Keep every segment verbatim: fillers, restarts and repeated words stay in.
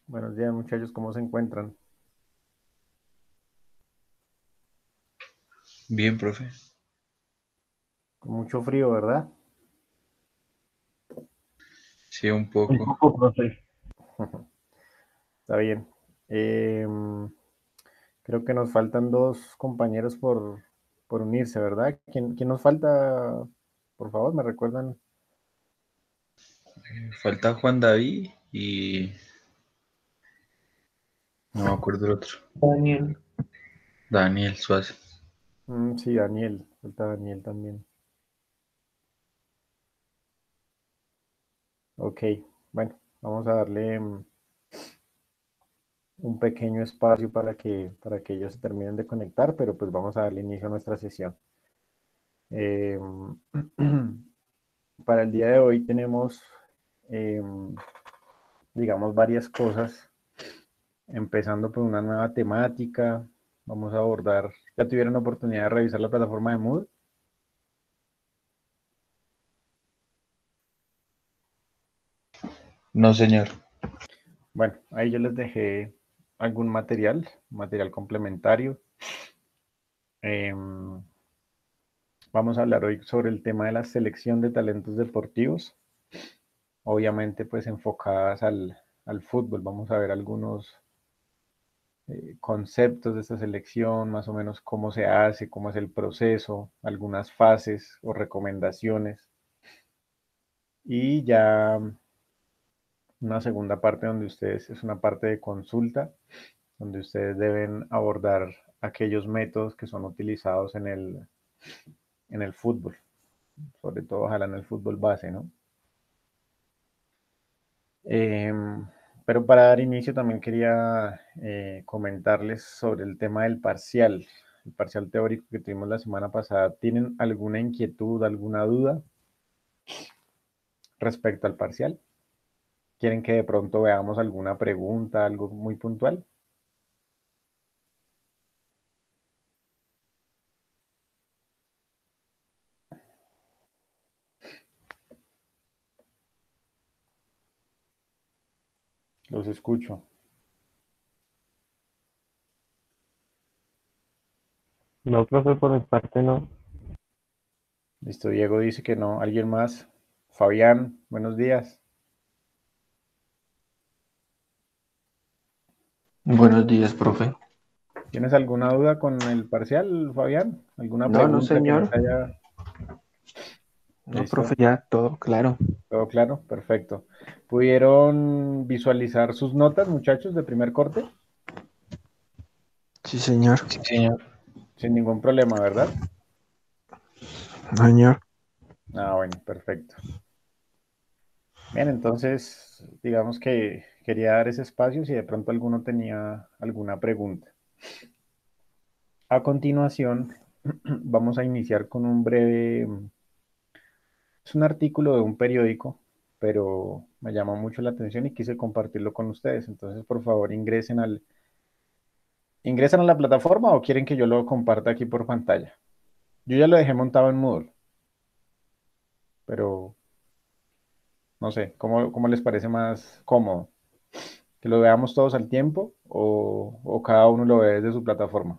Buenos días, muchachos, ¿cómo se encuentran? Bien, profe. Con mucho frío, ¿verdad? Sí, un Un poco. poco, profe. Está bien. Em, Creo que nos faltan dos compañeros por, por unirse, ¿verdad? ¿Quién, quién nos falta? Por favor, ¿me recuerdan? Falta Juan David y no me acuerdo el otro. Daniel, Daniel Suárez. Mm, sí, Daniel. Falta Daniel también. Ok, bueno, vamos a darle mm, un pequeño espacio para que, para que ellos se terminen de conectar, pero pues vamos a darle inicio a nuestra sesión. Em, para el día de hoy tenemos, em, digamos, varias cosas, empezando por una nueva temática. Vamos a abordar, ¿ya tuvieron la oportunidad de revisar la plataforma de Moodle? No, señor. Bueno, ahí yo les dejé algún material, material complementario. Em, Vamos a hablar hoy sobre el tema de la selección de talentos deportivos, obviamente pues enfocadas al, al fútbol. Vamos a ver algunos eh, conceptos de esta selección, más o menos cómo se hace, cómo es el proceso, algunas fases o recomendaciones. Y ya una segunda parte donde ustedes, es una parte de consulta, donde ustedes deben abordar aquellos métodos que son utilizados en el, en el fútbol, sobre todo ojalá en el fútbol base, ¿no? Eh, pero para dar inicio también quería eh, comentarles sobre el tema del parcial, el parcial teórico que tuvimos la semana pasada. ¿Tienen alguna inquietud, alguna duda respecto al parcial? ¿Quieren que de pronto veamos alguna pregunta, algo muy puntual? Los escucho. no, profe, por mi parte no. Listo, Diego dice que no. ¿Alguien más? Fabián, buenos días. Buenos días, profe. ¿Tienes alguna duda con el parcial, Fabián? ¿Alguna No, no, pregunta que no señor. te haya... No, profe, Listo, ya todo claro. todo claro, perfecto. ¿Pudieron visualizar sus notas, muchachos, de primer corte? Sí, señor. Sí, señor. Sin ningún problema, ¿verdad? No, señor. Ah, bueno, perfecto. Bien, entonces, digamos que quería dar ese espacio si de pronto alguno tenía alguna pregunta. A continuación, vamos a iniciar con un breve, es un artículo de un periódico, pero me llamó mucho la atención y quise compartirlo con ustedes. Entonces, por favor, ingresen al, ¿ingresan a la plataforma o quieren que yo lo comparta aquí por pantalla? Yo ya lo dejé montado en Moodle, pero no sé, ¿cómo, cómo les parece más cómodo? ¿Que lo veamos todos al tiempo o, o cada uno lo ve desde su plataforma?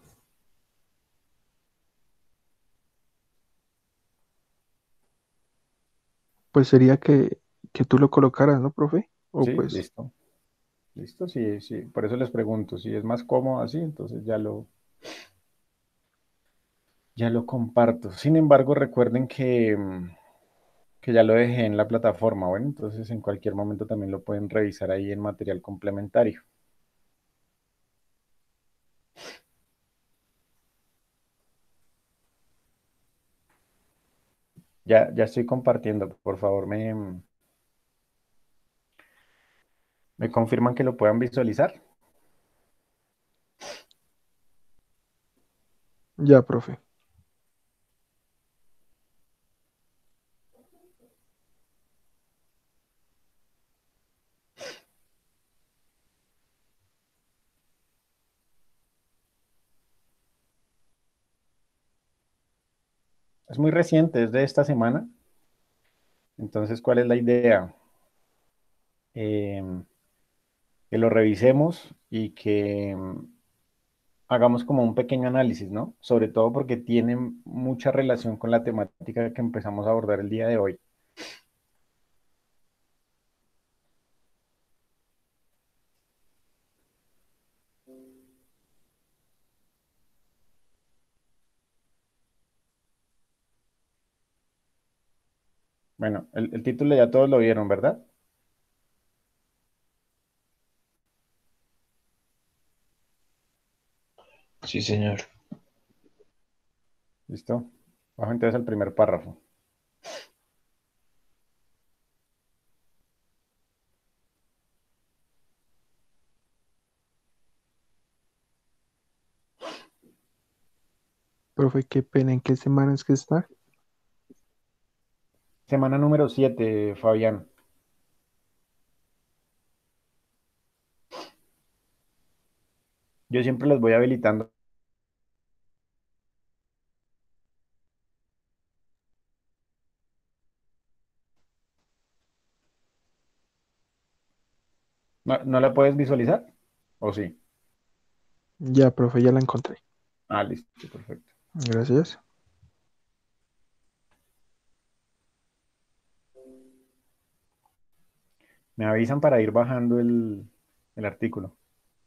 Pues sería que, que tú lo colocaras, ¿no, profe? O Sí, pues, listo, listo, sí, sí. Por eso les pregunto, si es más cómodo así, entonces ya lo, ya lo comparto. Sin embargo, recuerden que, mm, que ya lo dejé en la plataforma. Bueno, entonces en cualquier momento también lo pueden revisar ahí en material complementario. Ya, ya estoy compartiendo. Por favor, me, me confirman que lo puedan visualizar. ya, profe. Es muy reciente, es de esta semana. Entonces, ¿cuál es la idea? Eh, que lo revisemos y que mm, hagamos como un pequeño análisis, ¿no? Sobre todo porque tiene mucha relación con la temática que empezamos a abordar el día de hoy. Bueno, el, el título ya todos lo vieron, ¿verdad? Sí, señor. ¿Listo? Bajo entonces al primer párrafo. Profe, qué pena, ¿en qué semana es que está? Semana número siete, Fabián. Yo siempre los voy habilitando. ¿No, no la puedes visualizar? ¿O sí? Ya, profe, ya la encontré. Ah, listo, perfecto. Gracias. Me avisan para ir bajando el, el artículo.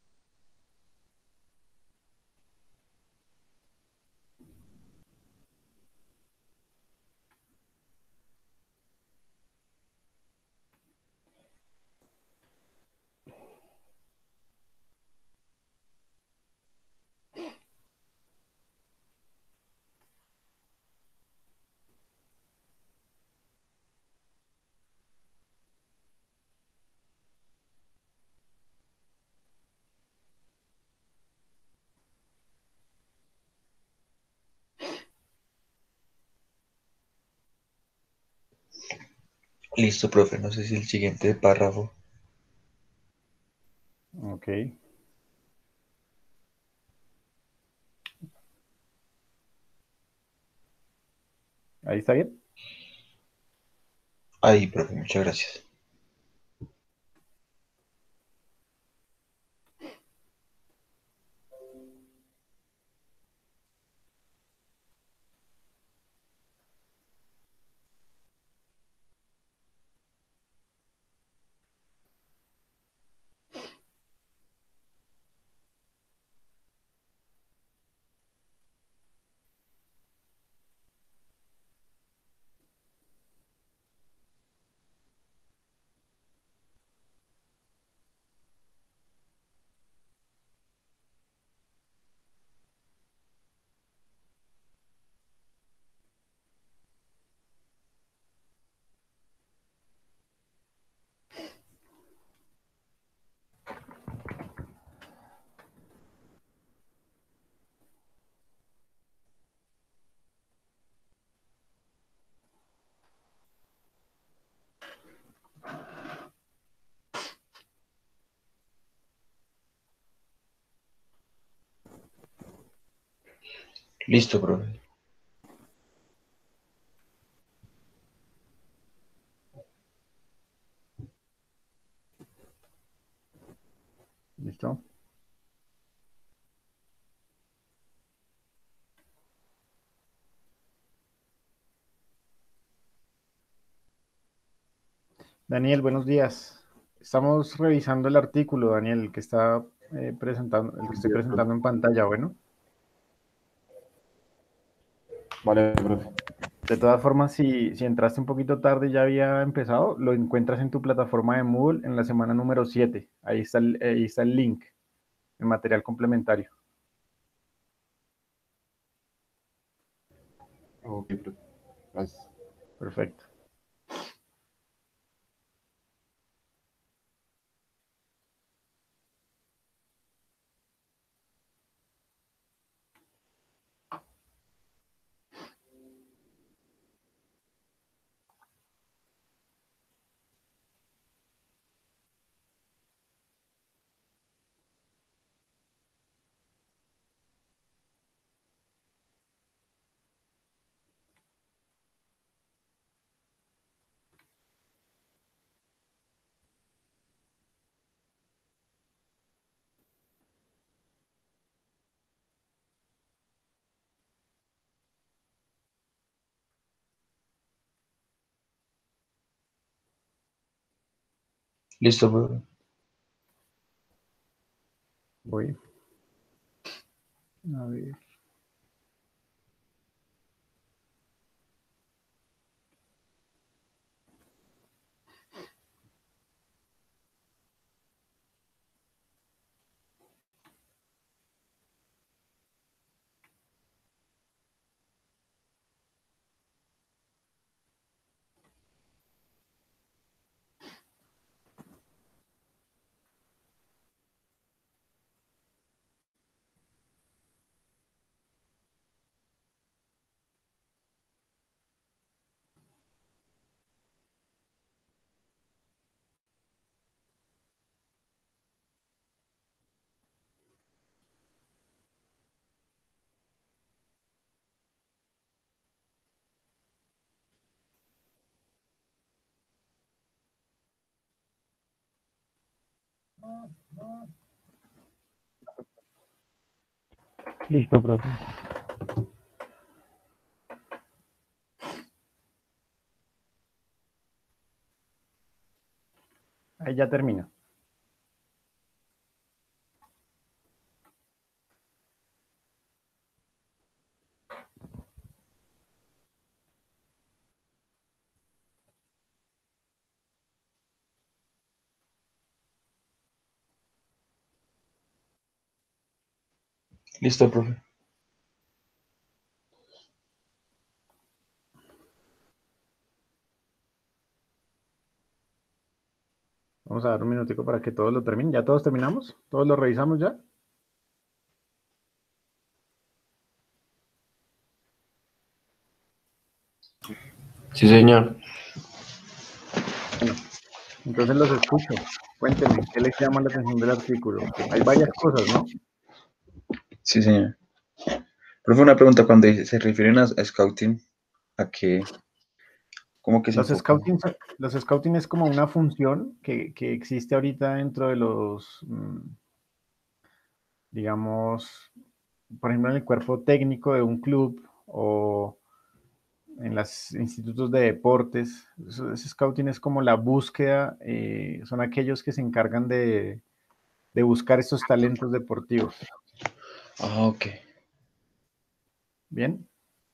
Listo, profe. No sé si el siguiente párrafo. Ok. ¿Ahí está bien? Ahí, profe, muchas gracias. Listo, profe. ¿Listo? Daniel, buenos días. Estamos revisando el artículo, Daniel, el que está eh, presentando, el que estoy presentando en pantalla. Bueno, Vale, profe. de todas formas, si, si entraste un poquito tarde y ya había empezado, lo encuentras en tu plataforma de Moodle en la semana número siete. Ahí está el, ahí está el link, el material complementario. Ok, profe. Gracias. Perfecto. Listo, profe. Voy. A ver. Listo, profe. Ahí ya termino. Listo, profe. Vamos a dar un minutico para que todos lo terminen. ¿Ya todos terminamos? ¿Todos lo revisamos ya? Sí, señor. Bueno, entonces los escucho. Cuéntenme, ¿qué les llama la atención del artículo? Hay varias cosas, ¿no? Sí, señor. Profe, una pregunta, cuando dice- se refieren a, a scouting, ¿a qué? ¿Cómo que se Los enfocan? scouting, los scouting es como una función que, que existe ahorita dentro de los, mm, digamos, por ejemplo, en el cuerpo técnico de un club o en los institutos de deportes. Eso- ese scouting es como la búsqueda, eh, son aquellos que se encargan de, de buscar estos talentos deportivos. Ah, ok. Bien.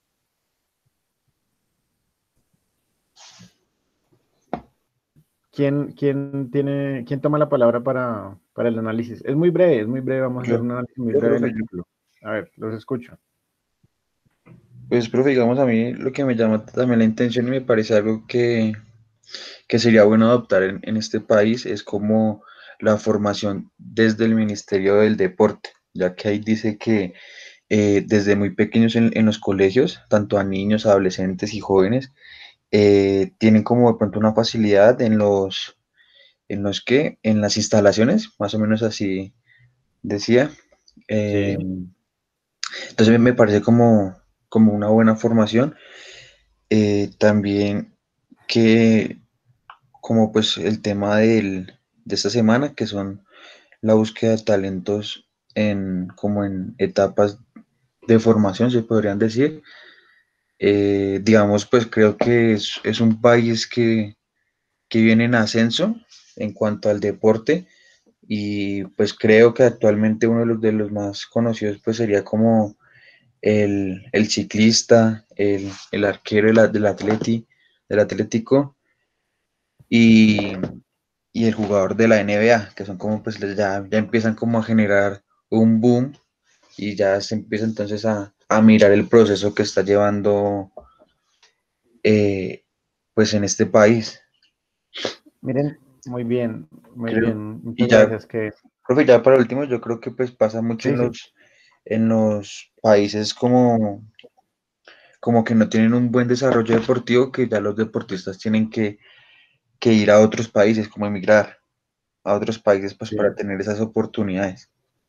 ¿Quién, quién tiene, quién toma la palabra para, para el análisis? Es muy breve, es muy breve. Vamos a hacer Yo, un análisis muy yo, breve del profe, yo. artículo. A ver, los escucho. Pues, profe, digamos, a mí lo que me llama también la atención y me parece algo que, que sería bueno adoptar en, en este país es como la formación desde el Ministerio del Deporte, ya que ahí dice que eh, desde muy pequeños en, en los colegios, tanto a niños, adolescentes y jóvenes, eh, tienen como de pronto una facilidad en los, en los que, en las instalaciones, más o menos así decía. Eh, Sí, entonces me parece como, como una buena formación. Eh, también que como pues el tema del, de esta semana, que son la búsqueda de talentos en, como en etapas de formación, se podrían decir. Eh, digamos, pues creo que es, es un país que, que viene en ascenso en cuanto al deporte y pues creo que actualmente uno de los, de los más conocidos pues sería como el, el ciclista, el, el arquero del, del, atleti, del Atlético y, y el jugador de la N B A, que son como pues ya, ya empiezan como a generar un boom y ya se empieza entonces a, a mirar el proceso que está llevando eh, pues en este país. miren, muy bien, muy Creo, bien. y Muchas ya, gracias. Que profe, ya para último, yo creo que pues pasa mucho sí, en sí, los, en los países como, como que no tienen un buen desarrollo deportivo, que ya los deportistas tienen que, que ir a otros países, como emigrar a otros países pues para sí. tener esas oportunidades.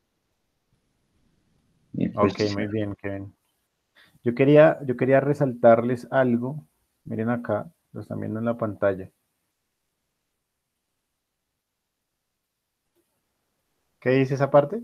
Y pues Ok, muy bien, Kevin. Yo quería, yo quería resaltarles algo. Miren acá, lo están viendo en la pantalla. ¿Qué dice esa parte?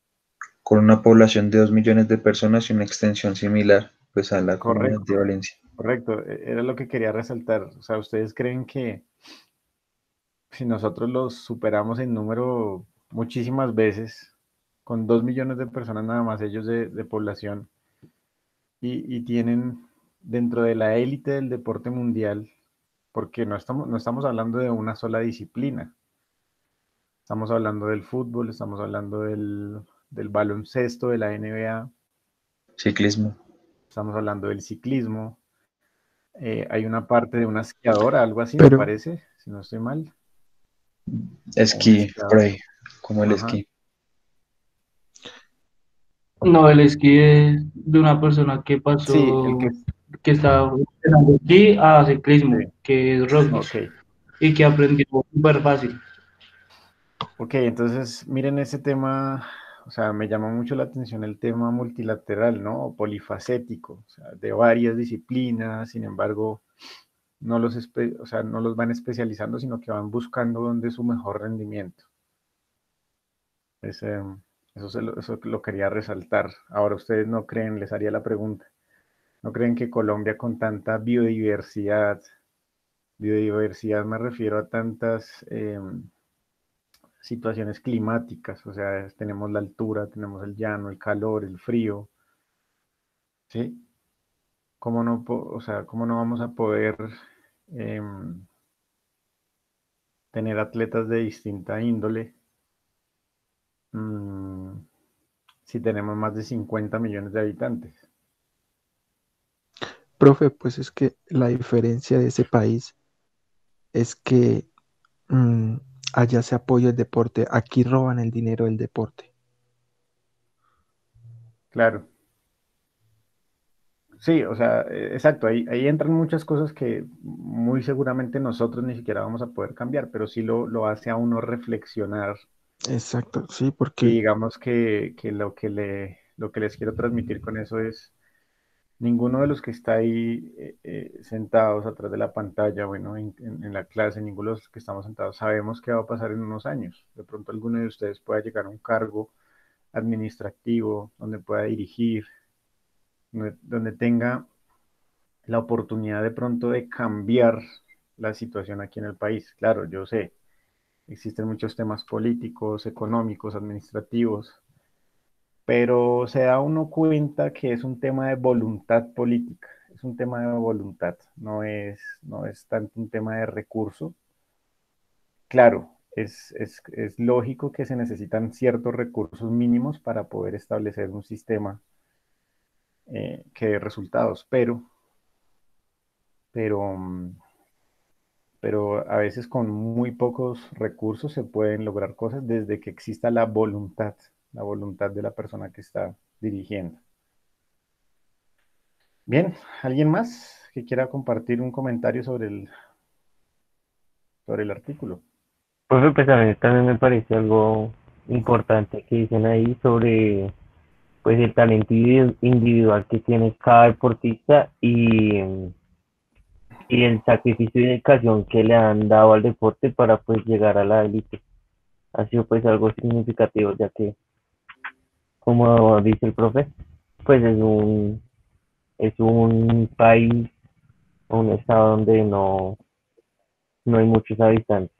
con una población de dos millones de personas y una extensión similar pues a la comunidad de Correcto. Valencia. Correcto, e- era lo que quería resaltar. O sea, ¿ustedes creen que si nosotros los superamos en número muchísimas veces, con dos millones de personas nada más ellos de, de población, y, y tienen dentro de la élite del deporte mundial, porque no estamos, no estamos hablando de una sola disciplina, estamos hablando del fútbol, estamos hablando del, del baloncesto, de la N B A, Ciclismo. estamos hablando del ciclismo, eh, hay una parte de una esquiadora, algo así me Pero, parece, si no estoy mal, o un Esquí, por esquiador. ahí, como el Ajá. esquí. No, el esquí es de una persona que Sí, el que... pasó, que está empezando esquí a ciclismo, Sí, que es rugby, ok. y que aprendió súper fácil. Ok, entonces miren ese tema, o sea, me llama mucho la atención el tema multilateral, ¿no? O polifacético, o sea, de varias disciplinas, sin embargo, no los, espe- o sea, no los van especializando, sino que van buscando dónde es su mejor rendimiento. Ese, eso, se lo, eso lo quería resaltar. Ahora, ustedes no creen, les haría la pregunta, ¿no creen que Colombia con tanta biodiversidad, biodiversidad me refiero a tantas... em, situaciones climáticas, o sea, tenemos la altura, tenemos el llano, el calor, el frío, ¿sí? ¿Cómo no, po- o sea, cómo no vamos a poder em, tener atletas de distinta índole mm, si tenemos más de cincuenta millones de habitantes? profe, pues es que la diferencia de ese país es que mm, allá se apoya el deporte, aquí roban el dinero del deporte. Claro, sí, o sea, eh, exacto, ahí, ahí entran muchas cosas que muy seguramente nosotros ni siquiera vamos a poder cambiar, pero sí lo, lo hace a uno reflexionar. Exacto, sí, Y porque, digamos que, que lo que le, lo que les quiero transmitir con eso es, ninguno de los que está ahí eh, eh, sentados atrás de la pantalla, bueno, en, en- en la clase, ninguno de los que estamos sentados sabemos qué va a pasar en unos años. De pronto alguno de ustedes pueda llegar a un cargo administrativo donde pueda dirigir, donde, donde tenga la oportunidad de pronto de cambiar la situación aquí en el país. Claro, yo sé, existen muchos temas políticos, económicos, administrativos, pero se da uno cuenta que es un tema de voluntad política, es un tema de voluntad, no es, no es tanto un tema de recurso. Claro, es, es, es lógico que se necesitan ciertos recursos mínimos para poder establecer un sistema eh, que dé resultados, pero, pero, mm, pero a veces con muy pocos recursos se pueden lograr cosas desde que exista la voluntad, la voluntad de la persona que está dirigiendo. Bien, ¿alguien más que quiera compartir un comentario sobre el, sobre el artículo? Profe, pues a mí también me parece algo importante que dicen ahí sobre pues el talento individu- individual que tiene cada deportista y, y el sacrificio y dedicación que le han dado al deporte para pues llegar a la élite. Ha sido pues algo significativo, ya que, como dice el profe, pues es un, es un país, un estado donde no, no hay muchos habitantes.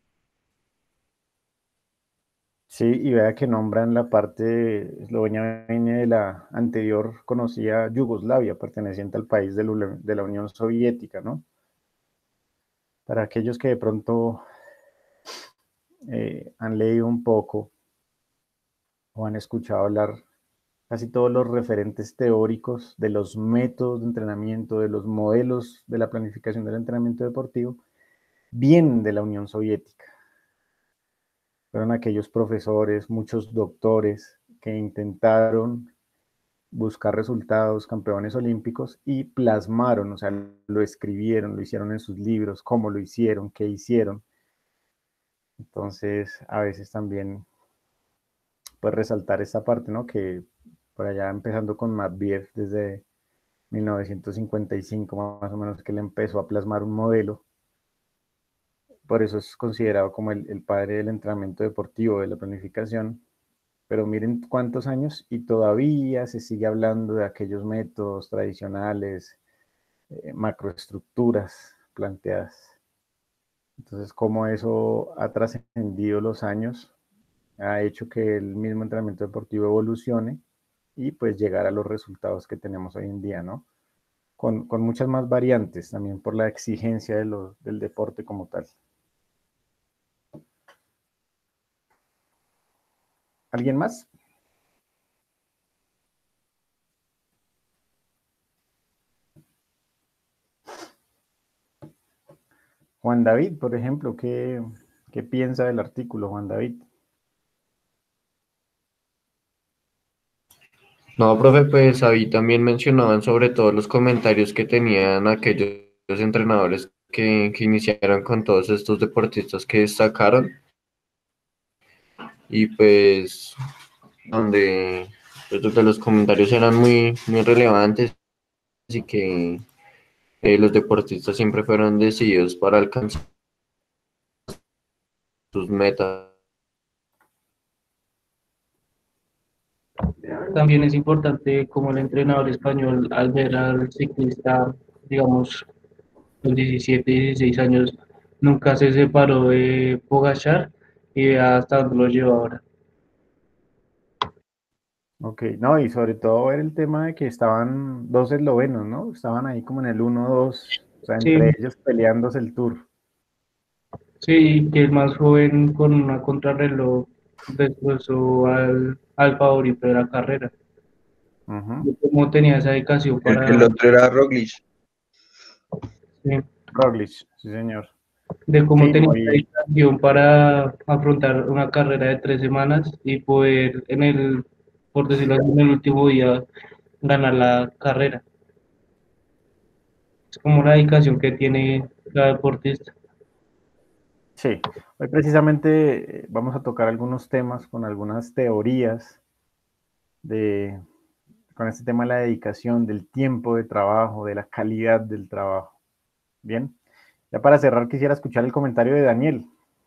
Sí, y vea que nombran la parte eslovenia viene de la anterior conocida Yugoslavia, perteneciente al país de la, de la Unión Soviética, ¿no? Para aquellos que de pronto eh, han leído un poco o han escuchado hablar, casi todos los referentes teóricos de los métodos de entrenamiento, de los modelos de la planificación del entrenamiento deportivo, vienen de la Unión Soviética. Fueron aquellos profesores, muchos doctores que intentaron buscar resultados, campeones olímpicos y plasmaron, o sea, lo escribieron, lo hicieron en sus libros, cómo lo hicieron, qué hicieron. Entonces, a veces también, pues resaltar esta parte, ¿no? Que por allá empezando con Matveev desde mil novecientos cincuenta y cinco más o menos que él empezó a plasmar un modelo. Por eso es considerado como el, el padre del entrenamiento deportivo, de la planificación. Pero miren cuántos años y todavía se sigue hablando de aquellos métodos tradicionales, eh, macroestructuras planteadas. Entonces, cómo eso ha trascendido los años, ha hecho que el mismo entrenamiento deportivo evolucione y pues llegar a los resultados que tenemos hoy en día, ¿no? Con, con muchas más variantes, también por la exigencia de lo, del deporte como tal. ¿Alguien más? Juan David, por ejemplo, ¿qué, qué piensa del artículo, Juan David? No, profe, pues ahí también mencionaban sobre todo los comentarios que tenían aquellos entrenadores que, que iniciaron con todos estos deportistas que destacaron y pues donde, pues, donde los comentarios eran muy, muy relevantes y que eh, los deportistas siempre fueron decididos para alcanzar sus metas. También es importante como el entrenador español al ver al ciclista, digamos, con diecisiete, dieciséis años, nunca se separó de Pogacar y vea hasta dónde lo lleva ahora. Ok, no, y sobre todo ver el tema de que estaban dos eslovenos, ¿no? Estaban ahí como en el uno dos, o sea, entre Sí, ellos peleándose el tour. sí, que el más joven con una contrarreloj destrozó al, al favorito de la carrera. Ujú. Y cómo tenía esa dedicación El, el para, otro era Roglic. sí, Roglic, sí señor. de cómo Sí, tenía no, esa y dedicación para afrontar una carrera de tres semanas y poder en el, por decirlo así, en el último día ganar la carrera. Es como la dedicación que tiene cada deportista. sí, hoy precisamente eh, vamos a tocar algunos temas con algunas teorías de, con este tema de la dedicación, del tiempo de trabajo, de la calidad del trabajo. Bien, ya para cerrar quisiera escuchar el comentario de Daniel.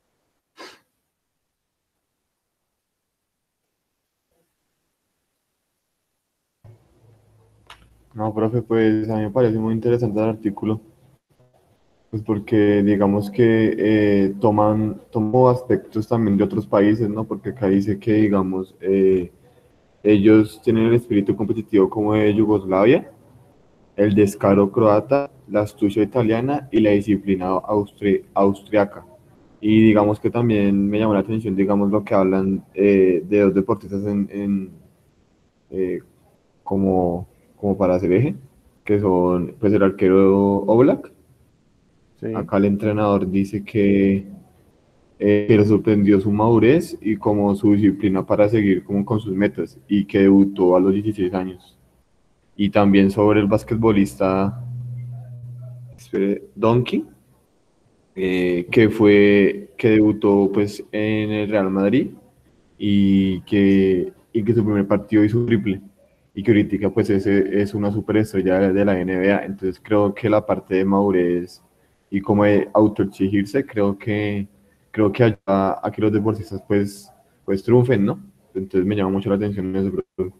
No, profe, pues a mí me parece muy interesante el artículo, pues porque digamos que eh, toman, tomo aspectos también de otros países, ¿no? Porque acá dice que, digamos, eh, ellos tienen el espíritu competitivo como de Yugoslavia, el descaro croata, la astucia italiana y la disciplina austri- austriaca. Y digamos que también me llamó la atención, digamos, lo que hablan eh, de dos deportistas en, en, eh, como, como para hacer eje, que son pues el arquero Oblak. Sí, Acá el entrenador dice que, eh, que le sorprendió su madurez y como su disciplina para seguir como con sus metas y que debutó a los dieciséis años. Y también sobre el basquetbolista espere, Doncic, eh, que fue que debutó pues en el Real Madrid y que, y que su primer partido hizo un triple y que ahorita pues ese es una superestrella de la N B A. Entonces creo que la parte de madurez y como de autoexigirse, creo que creo que ayuda a que los deportistas pues pues triunfen, ¿no? Entonces me llama mucho la atención eso.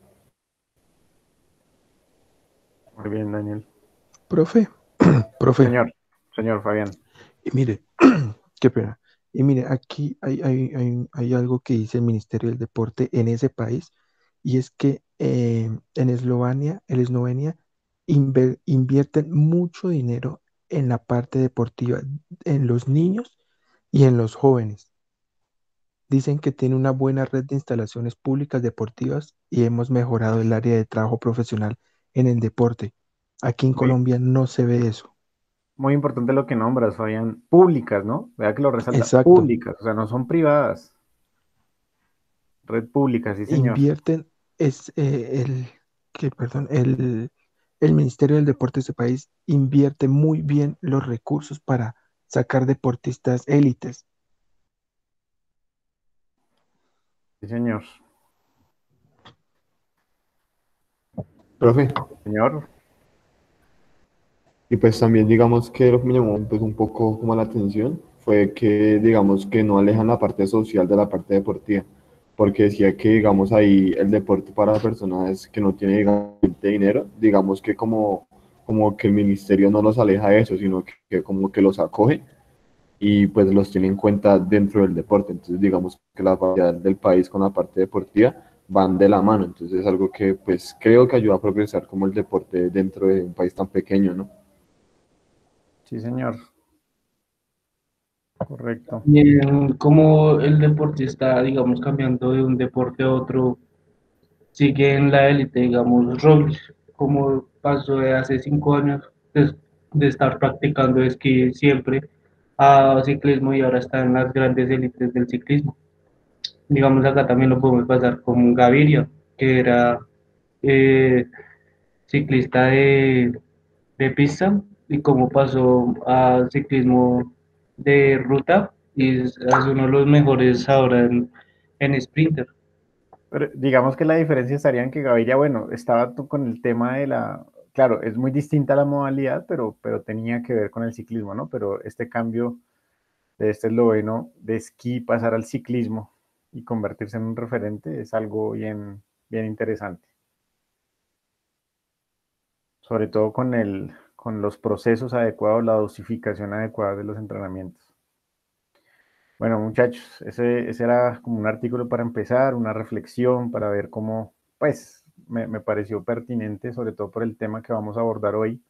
muy bien, Daniel. Profe, profe, Señor, señor Fabián. y mire, qué pena. Y mire, aquí hay, hay, hay, hay algo que dice el Ministerio del Deporte en ese país, y es que eh, en Eslovenia, en Eslovenia inver- invierten mucho dinero en la parte deportiva, en los niños y en los jóvenes. Dicen que tiene una buena red de instalaciones públicas deportivas y hemos mejorado el área de trabajo profesional en el deporte. Aquí en Muy, Colombia no se ve eso. muy importante lo que nombras, Fabián. Públicas, ¿no? Vea que lo resalta. Exacto. Públicas, o sea, no son privadas. Red pública, sí, señor. Invierten, es eh, el, que, perdón, el, el Ministerio del Deporte de este país invierte muy bien los recursos para sacar deportistas élites. Sí, señor. Profe, Señor, y pues también digamos que lo que me llamó pues un poco como la atención fue que digamos que no alejan la parte social de la parte deportiva, porque decía que digamos ahí el deporte para personas que no tienen digamos, dinero, digamos que como como que el ministerio no los aleja de eso, sino que, que como que los acoge y pues los tiene en cuenta dentro del deporte. Entonces digamos que la variedad del país con la parte deportiva van de la mano. Entonces es algo que pues creo que ayuda a progresar como el deporte dentro de un país tan pequeño, ¿no? Sí, señor. Correcto. También como el deporte está, digamos, cambiando de un deporte a otro, sigue en la élite, digamos, Roglic, como pasó de hace cinco años de, de estar practicando esquí siempre a ciclismo y ahora está en las grandes élites del ciclismo. Digamos, acá también lo podemos pasar con Gaviria, que era eh, ciclista de, de pista y cómo pasó a ciclismo de ruta y es, es uno de los mejores ahora en, en sprinter. Pero digamos que la diferencia estaría en que Gaviria, bueno, estaba tú con el tema de la, claro, es muy distinta la modalidad, pero, pero tenía que ver con el ciclismo, ¿no? Pero este cambio de este esloveno de esquí pasar al ciclismo y convertirse en un referente es algo bien, bien interesante. Sobre todo con el, con los procesos adecuados, la dosificación adecuada de los entrenamientos. Bueno, muchachos, ese, ese era como un artículo para empezar, una reflexión para ver cómo, pues, me, me pareció pertinente, sobre todo por el tema que vamos a abordar hoy.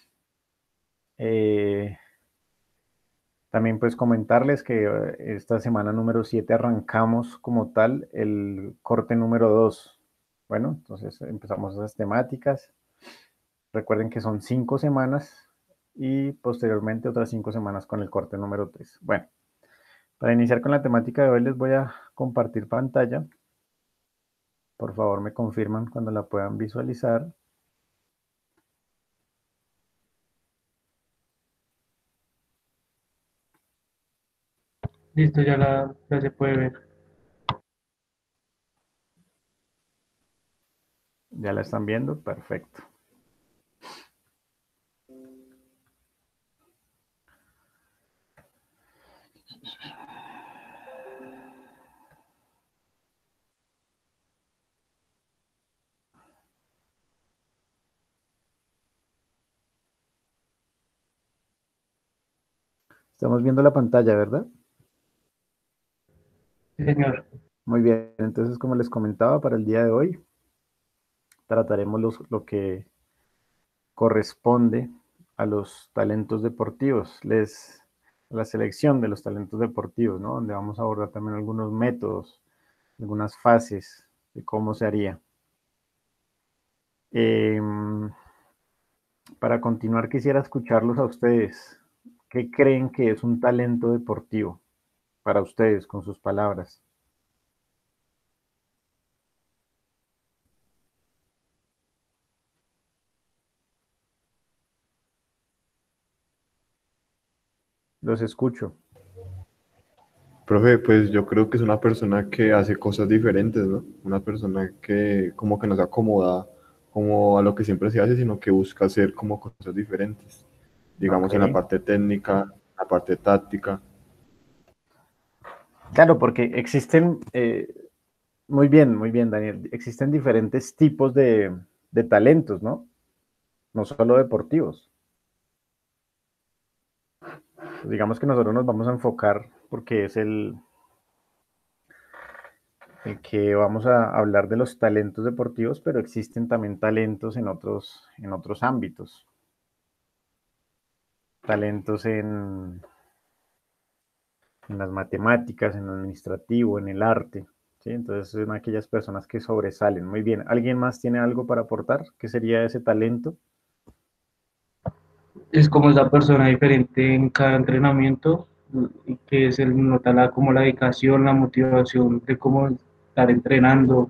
Eh, también pues comentarles que eh, esta semana número siete arrancamos como tal el corte número dos. Bueno, entonces empezamos esas temáticas. Recuerden que son cinco semanas y posteriormente otras cinco semanas con el corte número tres. Bueno, para iniciar con la temática de hoy les voy a compartir pantalla. Por favor, me confirman cuando la puedan visualizar. Listo, ya, la, ya se puede ver. ¿Ya la están viendo? Perfecto. Estamos viendo la pantalla, ¿verdad? Sí, señor. Muy bien, entonces como les comentaba, para el día de hoy trataremos los, lo que corresponde a los talentos deportivos, les, a la selección de los talentos deportivos, ¿no? Donde vamos a abordar también algunos métodos, algunas fases de cómo se haría. Eh, para continuar, quisiera escucharlos a ustedes. ¿Qué creen que es un talento deportivo para ustedes, con sus palabras? Los escucho. Profe, pues yo creo que es una persona que hace cosas diferentes, ¿no? Una persona que como que no se acomoda como a lo que siempre se hace, sino que busca hacer como cosas diferentes, Ok. digamos en la parte técnica, la parte táctica. Claro, porque existen, eh, muy bien, muy bien, Daniel, existen diferentes tipos de, de talentos, ¿no? No solo deportivos. Pues digamos que nosotros nos vamos a enfocar porque es el, el que vamos a hablar de los talentos deportivos, pero existen también talentos en otros, en otros ámbitos. Talentos en, en las matemáticas, en lo administrativo, en el arte, ¿sí? Entonces son aquellas personas que sobresalen. Muy bien, ¿alguien más tiene algo para aportar? ¿Qué sería ese talento? Es como esa persona diferente en cada entrenamiento, y que se le nota la, como la dedicación, la motivación de cómo estar entrenando.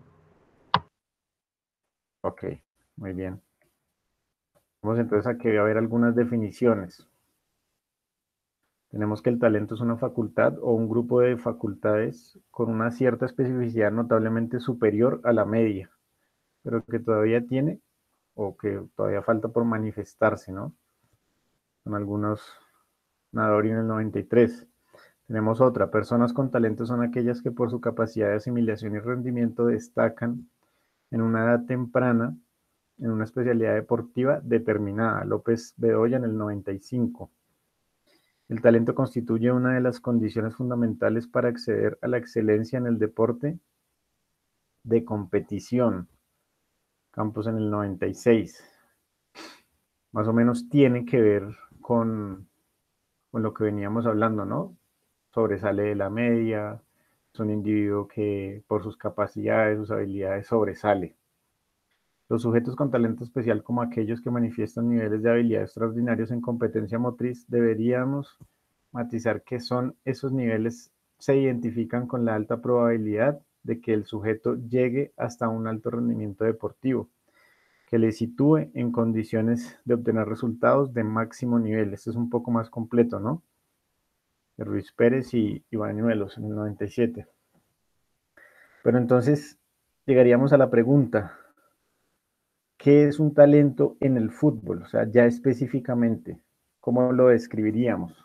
Ok, muy bien. Vamos entonces a que va a haber algunas definiciones. Tenemos que el talento es una facultad o un grupo de facultades con una cierta especificidad notablemente superior a la media, pero que todavía tiene o que todavía falta por manifestarse, ¿no? Con algunos nadadores en el noventa y tres. Tenemos otra, personas con talento son aquellas que por su capacidad de asimilación y rendimiento destacan en una edad temprana en una especialidad deportiva determinada. López Bedoya en el noventa y cinco. El talento constituye una de las condiciones fundamentales para acceder a la excelencia en el deporte de competición. Campos en el noventa y seis. Más o menos tiene que ver con, con lo que veníamos hablando, ¿no? Sobresale de la media, es un individuo que por sus capacidades, sus habilidades sobresale. Los sujetos con talento especial, como aquellos que manifiestan niveles de habilidad extraordinarios en competencia motriz, deberíamos matizar que son esos niveles, se identifican con la alta probabilidad de que el sujeto llegue hasta un alto rendimiento deportivo, que le sitúe en condiciones de obtener resultados de máximo nivel. Esto es un poco más completo, ¿no? De Ruiz Pérez y, y Bañuelos en el noventa y siete. Pero entonces llegaríamos a la pregunta, ¿qué es un talento en el fútbol? O sea, ya específicamente, ¿cómo lo describiríamos?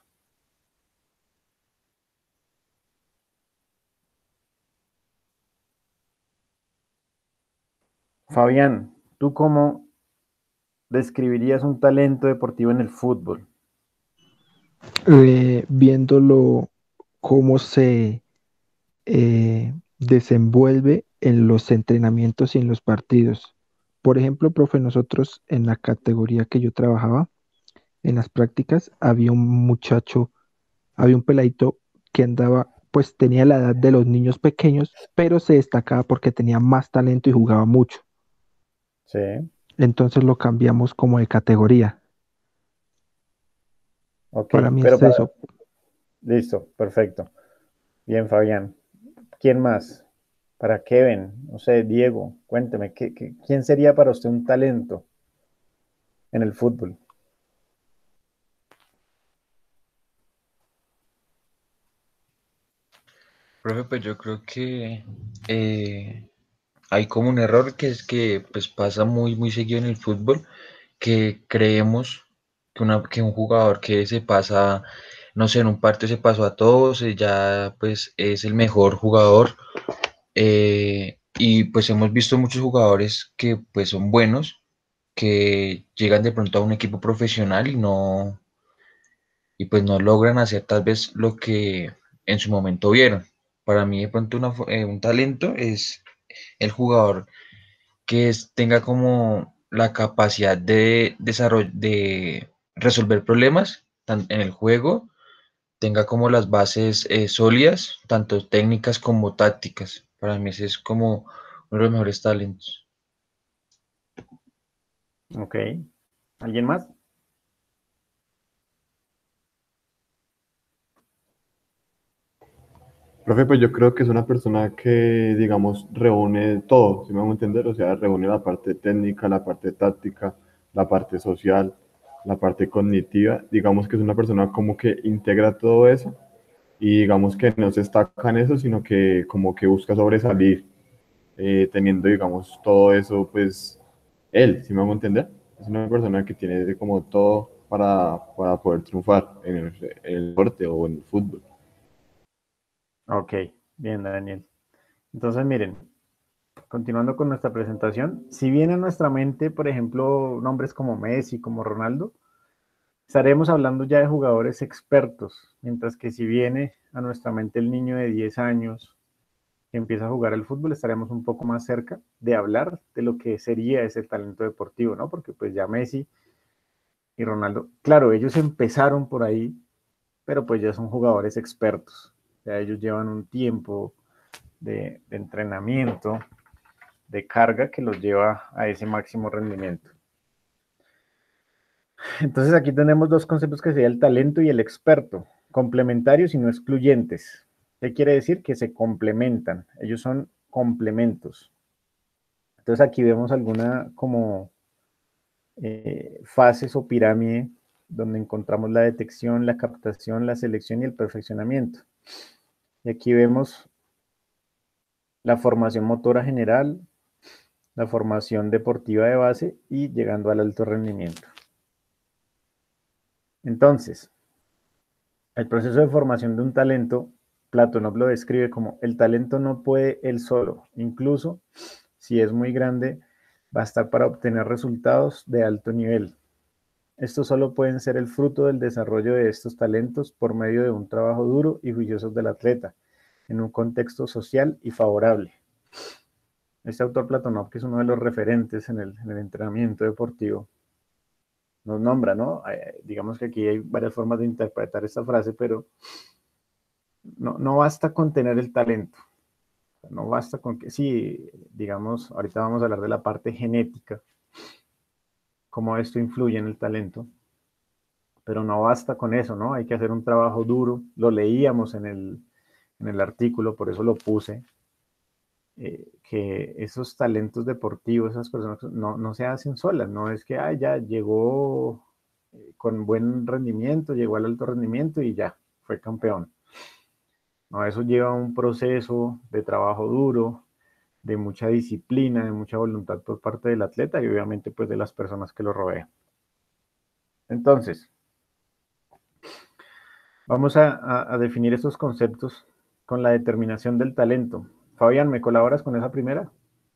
Fabián, ¿tú cómo describirías un talento deportivo en el fútbol? Eh, viéndolo cómo se eh, desenvuelve en los entrenamientos y en los partidos. Por ejemplo, profe, nosotros en la categoría que yo trabajaba, en las prácticas, había un muchacho, había un peladito que andaba, pues tenía la edad de los niños pequeños, pero se destacaba porque tenía más talento y jugaba mucho. Sí, Entonces lo cambiamos como de categoría. ok, Para mí pero es para... eso. Listo, perfecto. Bien, Fabián. ¿Quién más? Para Kevin, no sé, Diego, cuénteme, ¿qué, qué, quién sería para usted un talento en el fútbol? Profe, pues yo creo que eh, hay como un error que es que pues pasa muy, muy seguido en el fútbol, que creemos que, una, que un jugador que se pasa, no sé, en un partido se pasó a todos, eh, ya pues es el mejor jugador, eh, y pues hemos visto muchos jugadores que pues son buenos, que llegan de pronto a un equipo profesional y no, y pues no logran hacer tal vez lo que en su momento vieron. Para mí de pronto una fo- eh, un talento es el jugador que es- tenga como la capacidad de, desarroll- de resolver problemas tan- en el juego, tenga como las bases eh, sólidas, tanto técnicas como tácticas. Para mí ese es como uno de los mejores talentos. Ok. ¿Alguien más? Profe, pues yo creo que es una persona que, digamos, reúne todo, si me hago entender, o sea, reúne la parte técnica, la parte táctica, la parte social, la parte cognitiva. Digamos que es una persona como que integra todo eso y digamos que no se estaca en eso, sino que como que busca sobresalir, eh, teniendo, digamos, todo eso, pues, él, si me hago entender. Es una persona que tiene como todo para, para poder triunfar en el, en el deporte o en el fútbol. Ok, bien, Daniel. Entonces, miren, continuando con nuestra presentación, si viene a nuestra mente, por ejemplo, nombres como Messi, como Ronaldo, estaremos hablando ya de jugadores expertos, mientras que si viene a nuestra mente el niño de diez años que empieza a jugar al fútbol, estaremos un poco más cerca de hablar de lo que sería ese talento deportivo, ¿no? Porque pues ya Messi y Ronaldo, claro, ellos empezaron por ahí, pero pues ya son jugadores expertos. Ya ellos llevan un tiempo de, de entrenamiento, de carga que los lleva a ese máximo rendimiento. Entonces aquí tenemos dos conceptos que sería el talento y el experto, complementarios y no excluyentes. ¿Qué quiere decir? Que se complementan, ellos son complementos. Entonces aquí vemos alguna como eh, fases o pirámide donde encontramos la detección, la captación, la selección y el perfeccionamiento. Y aquí vemos la formación motora general, la formación deportiva de base y llegando al alto rendimiento. Entonces, el proceso de formación de un talento, Platonov lo describe como el talento no puede él solo, incluso si es muy grande, va a estar para obtener resultados de alto nivel. Estos solo pueden ser el fruto del desarrollo de estos talentos por medio de un trabajo duro y juicioso del atleta, en un contexto social y favorable. Este autor Platonov, que es uno de los referentes en el, en el entrenamiento deportivo, nos nombra, ¿no? Eh, digamos que aquí hay varias formas de interpretar esta frase, pero no, no basta con tener el talento. No basta con que, sí, digamos, ahorita vamos a hablar de la parte genética, cómo esto influye en el talento, pero no basta con eso, ¿no? Hay que hacer un trabajo duro, lo leíamos en el, en el artículo, por eso lo puse, eh, que esos talentos deportivos, esas personas no, no se hacen solas, no es que ah, ya llegó eh, con buen rendimiento, llegó al alto rendimiento y ya, fue campeón. No, eso lleva un proceso de trabajo duro, de mucha disciplina, de mucha voluntad por parte del atleta y obviamente pues de las personas que lo rodean. Entonces, vamos a, a, a definir estos conceptos con la determinación del talento. Fabián, ¿me colaboras con esa primera?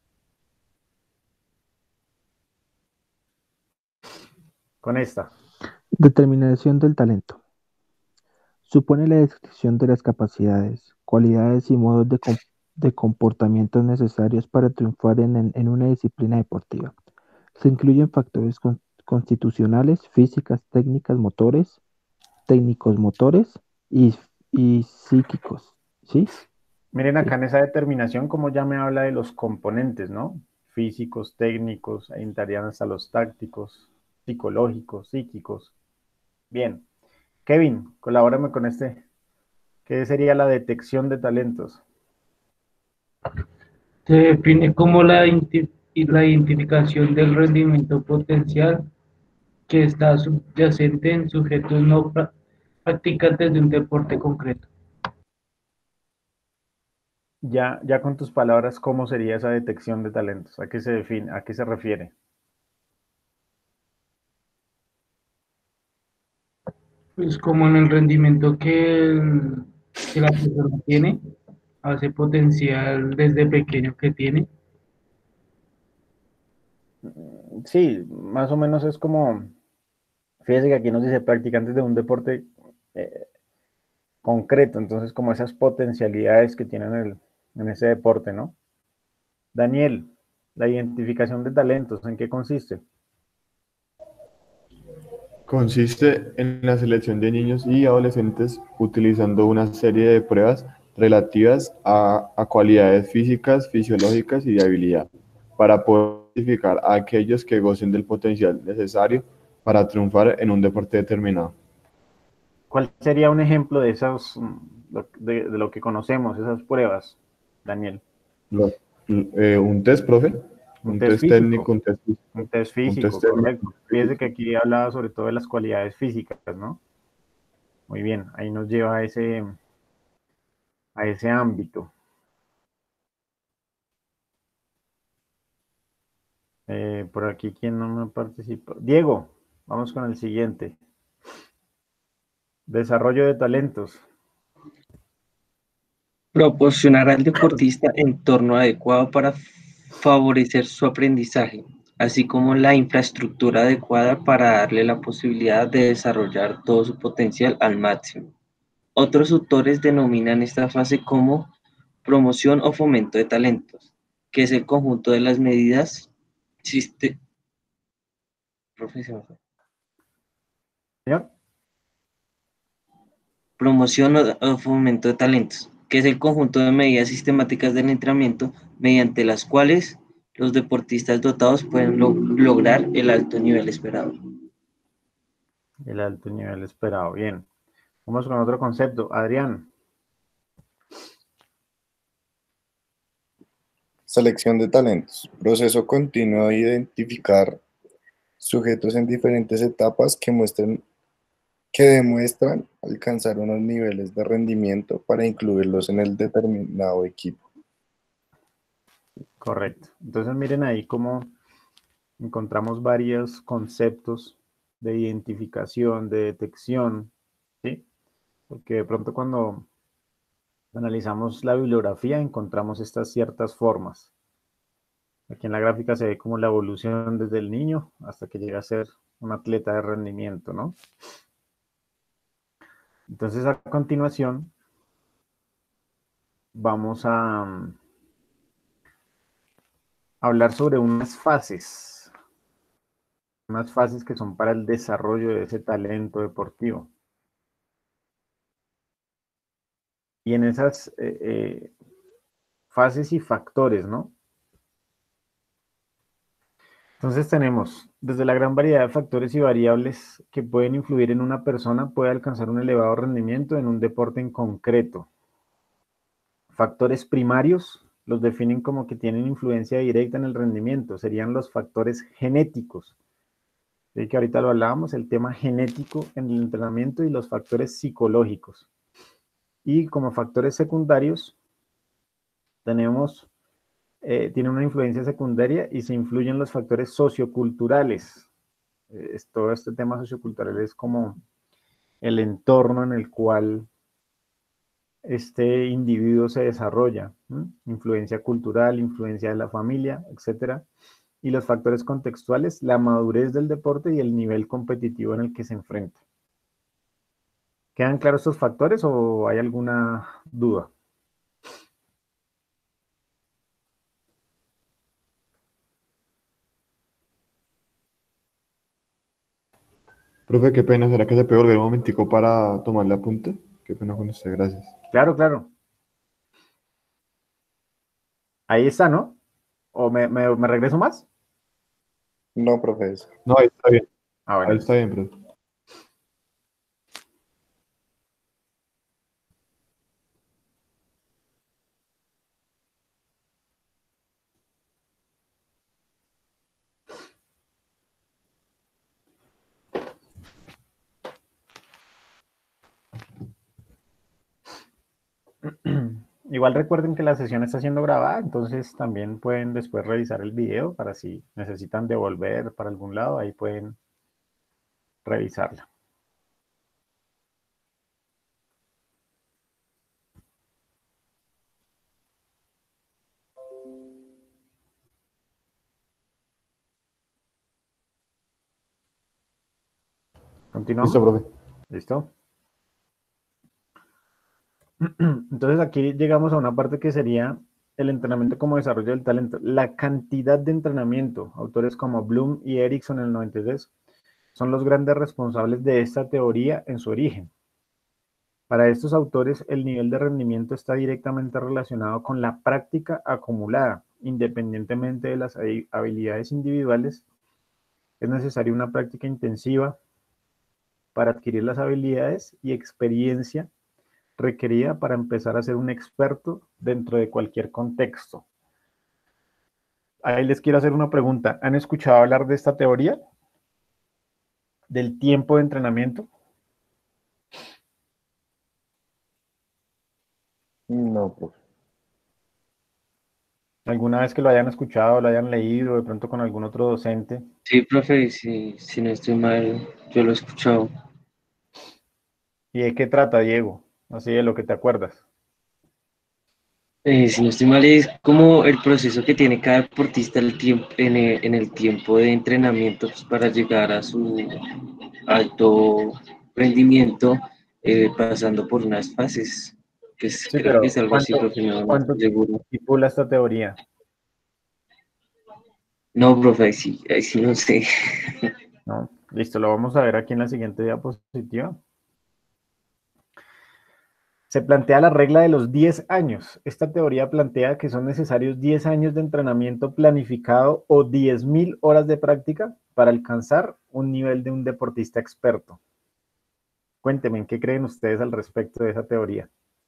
Con esta. Determinación del talento. Supone la descripción de las capacidades, cualidades y modos de, com- de comportamiento necesarios para triunfar en, en- en una disciplina deportiva. Se incluyen factores con- constitucionales, físicas, técnicas, motores, técnicos motores y, y psíquicos. ¿Sí? Miren Sí. acá en esa determinación como ya me habla de los componentes, ¿no? Físicos, técnicos, entrarían hasta los tácticos, psicológicos, psíquicos. Bien. Kevin, colabórame con este. ¿Qué sería la detección de talentos? Se define como la, identi- y la identificación del rendimiento potencial que está subyacente en sujetos no pra- practicantes de un deporte concreto. Ya, ya con tus palabras, ¿cómo sería esa detección de talentos? ¿A qué se define? ¿A qué se refiere? Pues como en el rendimiento que, el- que la persona tiene, hace potencial desde pequeño que tiene. Sí, más o menos es como, fíjese que aquí nos dice practicantes de un deporte eh, concreto, entonces como esas potencialidades que tienen el, en ese deporte, ¿no? Daniel, la identificación de talentos, ¿en qué consiste? Consiste en la selección de niños y adolescentes utilizando una serie de pruebas relativas a, a cualidades físicas, fisiológicas y de habilidad, para poder identificar a aquellos que gocen del potencial necesario para triunfar en un deporte determinado. ¿Cuál sería un ejemplo de esos, mm, de, de lo que conocemos, esas pruebas, Daniel? Lo- eh, un test, profe, Un un test test técnico, físico, un test, un test un test físico, técnico. correcto. Fíjese que aquí hablaba sobre todo de las cualidades físicas, ¿no? Muy bien, ahí nos lleva a ese, a ese ámbito. Eh, por aquí, ¿quién no me participó? Diego, vamos con el siguiente. Desarrollo de talentos. Proporcionar al deportista entorno adecuado para favorecer su aprendizaje, así como la infraestructura adecuada para darle la posibilidad de desarrollar todo su potencial al máximo. Otros autores denominan esta fase como promoción o fomento de talentos, que es el conjunto de las medidas siste- profesional. ¿Señor? Promoción o, o fomento de talentos, que es el conjunto de medidas sistemáticas del entrenamiento mediante las cuales los deportistas dotados pueden lo- lograr el alto nivel esperado. El alto nivel esperado. Bien. Vamos con otro concepto. Adrián. Selección de talentos. Proceso continuo de identificar sujetos en diferentes etapas que muestren, que demuestran alcanzar unos niveles de rendimiento para incluirlos en el determinado equipo. Correcto. Entonces miren ahí cómo encontramos varios conceptos de identificación, de detección, ¿sí? Porque de pronto cuando analizamos la bibliografía encontramos estas ciertas formas. Aquí en la gráfica se ve como la evolución desde el niño hasta que llega a ser un atleta de rendimiento, ¿no? Entonces, a continuación, vamos a um, hablar sobre unas fases, unas fases que son para el desarrollo de ese talento deportivo. Y en esas eh, eh, fases y factores, ¿no? Entonces tenemos desde la gran variedad de factores y variables que pueden influir en una persona puede alcanzar un elevado rendimiento en un deporte en concreto. Factores primarios los definen como que tienen influencia directa en el rendimiento, serían los factores genéticos. De que ahorita lo hablábamos, el tema genético en el entrenamiento y los factores psicológicos. Y como factores secundarios tenemos Eh, tiene una influencia secundaria y se influyen los factores socioculturales. Eh, es, todo este tema sociocultural es como el entorno en el cual este individuo se desarrolla, ¿m? Influencia cultural, influencia de la familia, etcétera. Y los factores contextuales, la madurez del deporte y el nivel competitivo en el que se enfrenta. ¿Quedan claros estos factores o hay alguna duda? Profe, qué pena, ¿será que se puede volver un momentico para tomarle apunte? Qué pena con usted, gracias. Claro, claro. Ahí está, ¿no? ¿O me, me, me regreso más? No, profesor. No, ahí está bien. Ah, bueno. Ahí está bien, profe. Igual recuerden que la sesión está siendo grabada, entonces también pueden después revisar el video para si necesitan devolver para algún lado, ahí pueden revisarla. ¿Continuamos? Listo, profe. ¿Listo? Entonces aquí llegamos a una parte que sería el entrenamiento como desarrollo del talento. La cantidad de entrenamiento, autores como Bloom y Erickson en el noventa y tres, son los grandes responsables de esta teoría en su origen. Para estos autores, el nivel de rendimiento está directamente relacionado con la práctica acumulada. Independientemente de las habilidades individuales, es necesaria una práctica intensiva para adquirir las habilidades y experiencia requerida para empezar a ser un experto dentro de cualquier contexto. Ahí les quiero hacer una pregunta. ¿Han escuchado hablar de esta teoría? ¿Del tiempo de entrenamiento? No, profe. ¿Alguna vez que lo hayan escuchado, lo hayan leído, de pronto con algún otro docente? Sí, profe, si, si no estoy mal, yo lo he escuchado. ¿Y de qué trata, Diego? Así de lo que te acuerdas. Eh, si no estoy mal, es como el proceso que tiene cada deportista el tiempo, en, el, en el tiempo de entrenamiento, pues, para llegar a su alto rendimiento, eh, pasando por unas fases, que es- Sí, creo que pero es algo así, ¿cuánto, profe, no, no cuánto estoy seguro. estipula esta teoría? No, profe, ahí sí, ahí sí no sé. ¿No? Listo, lo vamos a ver aquí en la siguiente diapositiva. Se plantea la regla de los diez años. Esta teoría plantea que son necesarios diez años de entrenamiento planificado o diez mil horas de práctica para alcanzar un nivel de un deportista experto. Cuéntenme, ¿qué creen ustedes al respecto de esa teoría?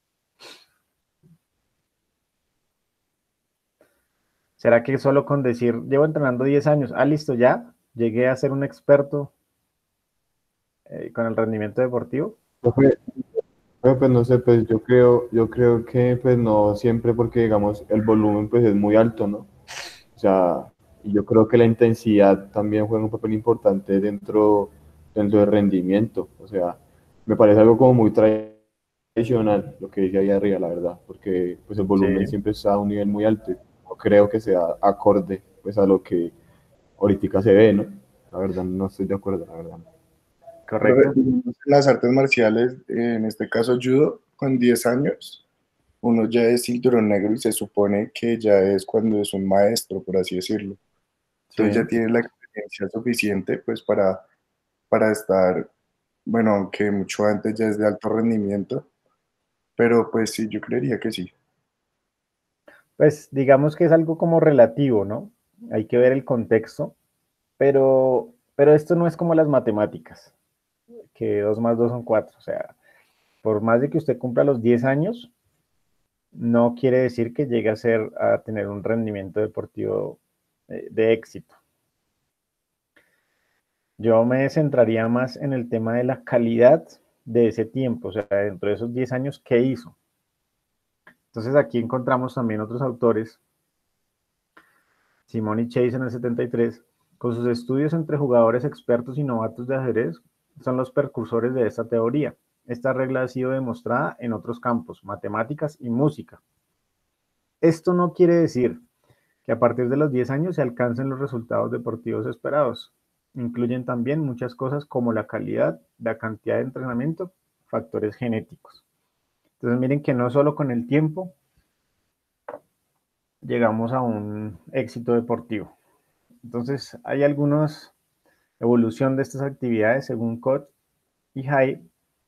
¿Será que solo con decir, llevo entrenando diez años, ah, listo, ya, llegué a ser un experto eh, con el rendimiento deportivo? Profe, profe, pues no sé, pues yo creo, yo creo que pues no siempre porque digamos el volumen pues es muy alto, ¿no? O sea, y yo creo que la intensidad también juega un papel importante dentro, dentro del rendimiento. O sea, me parece algo como muy tradicional lo que dice ahí arriba, la verdad, porque pues el volumen Sí, siempre está a un nivel muy alto. creo que sea acorde pues a lo que ahorita se ve, ¿no? La verdad no estoy de acuerdo, la verdad. Correcto. Las artes marciales, eh, en este caso judo, con diez años, uno ya es cinturón negro y se supone que ya es cuando es un maestro, por así decirlo. Entonces Sí. ya tiene la experiencia suficiente pues para, para estar, bueno, aunque mucho antes ya es de alto rendimiento, pero pues sí, yo creería que sí. Pues digamos que es algo como relativo, ¿no? Hay que ver el contexto, pero, pero esto no es como las matemáticas, que dos más dos son cuatro. O sea, por más de que usted cumpla los diez años, no quiere decir que llegue a ser, a tener un rendimiento deportivo eh, de éxito. Yo me centraría más en el tema de la calidad de ese tiempo, o sea, dentro de esos diez años, ¿qué hizo? Entonces aquí encontramos también otros autores, Simon y Chase en el setenta y tres, con sus estudios entre jugadores expertos y novatos de ajedrez, son los precursores de esta teoría. Esta regla ha sido demostrada en otros campos, matemáticas y música. Esto no quiere decir que a partir de los diez años se alcancen los resultados deportivos esperados. Incluyen también muchas cosas como la calidad, la cantidad de entrenamiento, factores genéticos. Entonces miren que no solo con el tiempo llegamos a un éxito deportivo. Entonces hay algunas evolución de estas actividades según Koch y Hay.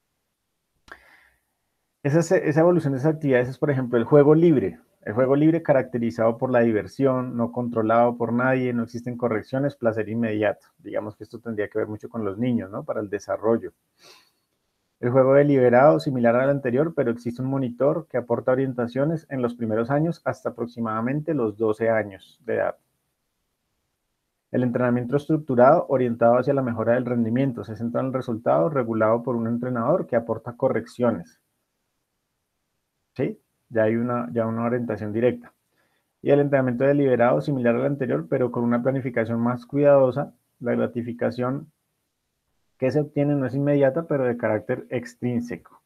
Esa, esa evolución de esas actividades es, por ejemplo, el juego libre. El juego libre caracterizado por la diversión, no controlado por nadie, no existen correcciones, placer inmediato. Digamos que esto tendría que ver mucho con los niños, ¿no? Para el desarrollo. El juego deliberado, similar al anterior, pero existe un monitor que aporta orientaciones en los primeros años hasta aproximadamente los doce años de edad. El entrenamiento estructurado, orientado hacia la mejora del rendimiento, se centra en el resultado regulado por un entrenador que aporta correcciones. ¿Sí? Ya hay una, ya una orientación directa. Y el entrenamiento deliberado, similar al anterior, pero con una planificación más cuidadosa, la gratificación que se obtiene no es inmediata, pero de carácter extrínseco.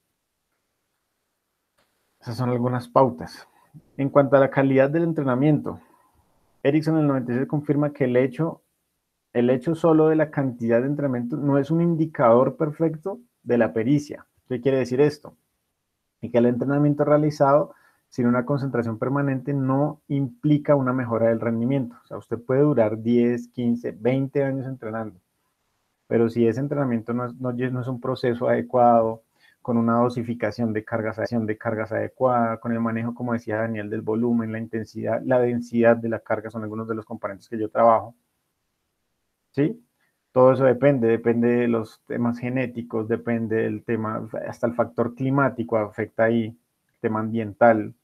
Esas son algunas pautas. En cuanto a la calidad del entrenamiento, Erickson en el noventa y seis confirma que el hecho, el hecho solo de la cantidad de entrenamiento no es un indicador perfecto de la pericia. ¿Qué quiere decir esto? Y que el entrenamiento realizado sin una concentración permanente no implica una mejora del rendimiento. O sea, usted puede durar diez, quince, veinte años entrenando, pero si ese entrenamiento no es, no, no es un proceso adecuado, con una dosificación de cargas, de cargas adecuada, con el manejo, como decía Daniel, del volumen, la intensidad, la densidad de la carga, son algunos de los componentes que yo trabajo, ¿sí? Todo eso depende, depende de los temas genéticos, depende del tema, hasta el factor climático afecta ahí, el tema ambiental.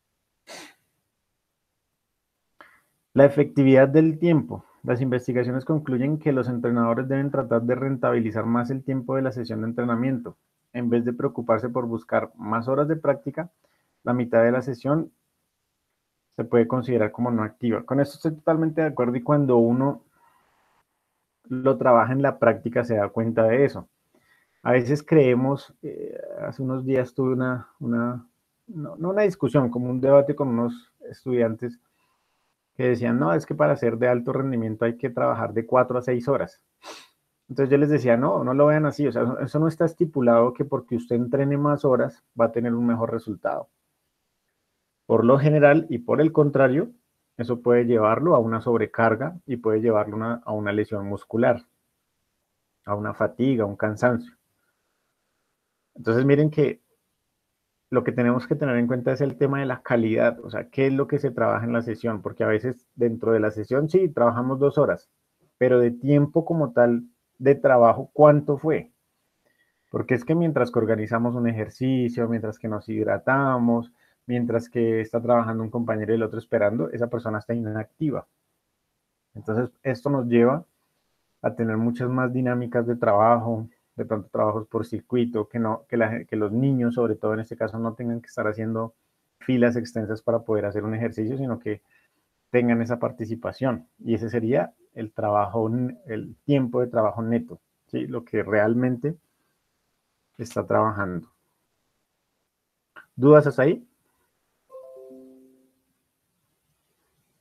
La efectividad del tiempo. Las investigaciones concluyen que los entrenadores deben tratar de rentabilizar más el tiempo de la sesión de entrenamiento. En vez de preocuparse por buscar más horas de práctica, la mitad de la sesión se puede considerar como no activa. Con esto estoy totalmente de acuerdo y cuando uno lo trabaja en la práctica se da cuenta de eso. A veces creemos, eh, hace unos días tuve una, una no, no una discusión, como un debate con unos estudiantes que decían, no, es que para ser de alto rendimiento hay que trabajar de cuatro a seis horas. Entonces yo les decía, no, no lo vean así, o sea, eso no está estipulado que porque usted entrene más horas va a tener un mejor resultado. Por lo general y por el contrario, eso puede llevarlo a una sobrecarga y puede llevarlo una, a una lesión muscular, a una fatiga, a un cansancio. Entonces miren que lo que tenemos que tener en cuenta es el tema de la calidad, o sea, qué es lo que se trabaja en la sesión, porque a veces dentro de la sesión sí, trabajamos dos horas, pero de tiempo como tal de trabajo, ¿cuánto fue? Porque es que mientras que organizamos un ejercicio, mientras que nos hidratamos, mientras que está trabajando un compañero y el otro esperando, esa persona está inactiva. Entonces, esto nos lleva a tener muchas más dinámicas de trabajo, de pronto trabajos por circuito, que, no, que, la, que los niños, sobre todo en este caso, no tengan que estar haciendo filas extensas para poder hacer un ejercicio, sino que tengan esa participación. Y ese sería el trabajo, el tiempo de trabajo neto, ¿sí? Lo que realmente está trabajando. ¿Dudas hasta ahí?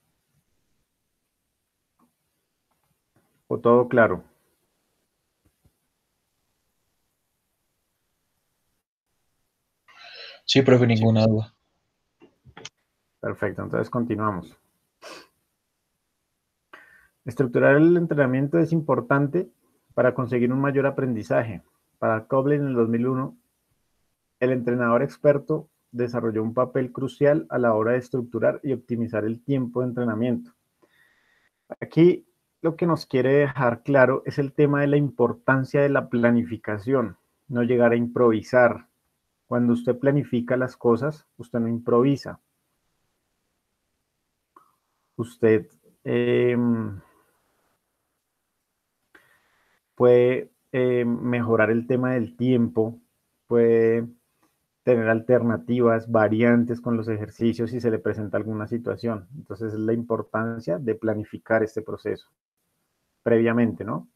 ¿O todo claro? Sí, profe, ninguna duda. Perfecto, entonces continuamos. Estructurar el entrenamiento es importante para conseguir un mayor aprendizaje. Para Coblin en el dos mil uno, el entrenador experto desarrolló un papel crucial a la hora de estructurar y optimizar el tiempo de entrenamiento. Aquí lo que nos quiere dejar claro es el tema de la importancia de la planificación, no llegar a improvisar. Cuando usted planifica las cosas, usted no improvisa. Usted eh, puede eh, mejorar el tema del tiempo, puede tener alternativas, variantes con los ejercicios si se le presenta alguna situación. Entonces es la importancia de planificar este proceso previamente, ¿no?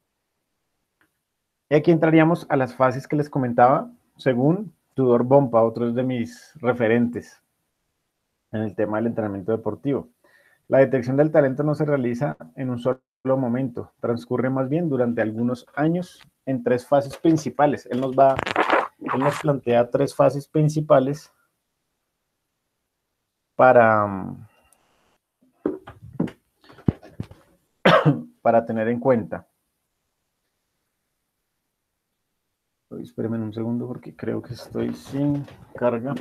Y aquí entraríamos a las fases que les comentaba, según Tudor Bompa, otros de mis referentes en el tema del entrenamiento deportivo. La detección del talento no se realiza en un solo momento, transcurre más bien durante algunos años en tres fases principales. Él nos va, él nos plantea tres fases principales para, para tener en cuenta. Espérenme un segundo porque creo que estoy sin carga.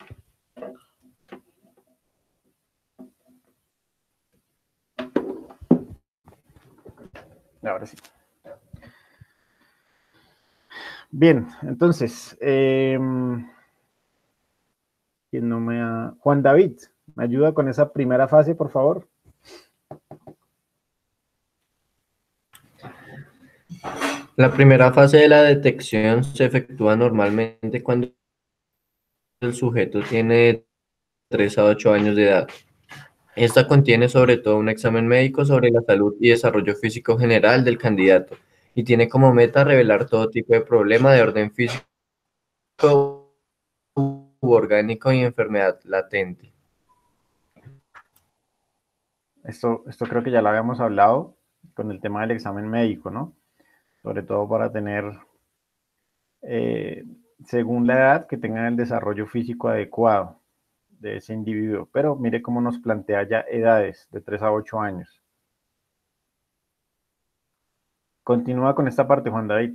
Ahora sí. Bien, entonces, eh, ¿quién no me ha... Juan David, ¿me ayuda con esa primera fase, por favor? La primera fase de la detección se efectúa normalmente cuando el sujeto tiene tres a ocho años de edad. Esta contiene sobre todo un examen médico sobre la salud y desarrollo físico general del candidato y tiene como meta revelar todo tipo de problema de orden físico u orgánico y enfermedad latente. Esto, esto creo que ya lo habíamos hablado con el tema del examen médico, ¿no? Sobre todo para tener, eh, según la edad, que tengan el desarrollo físico adecuado de ese individuo. Pero mire cómo nos plantea ya edades de tres a ocho años. Continúa con esta parte, Juan David.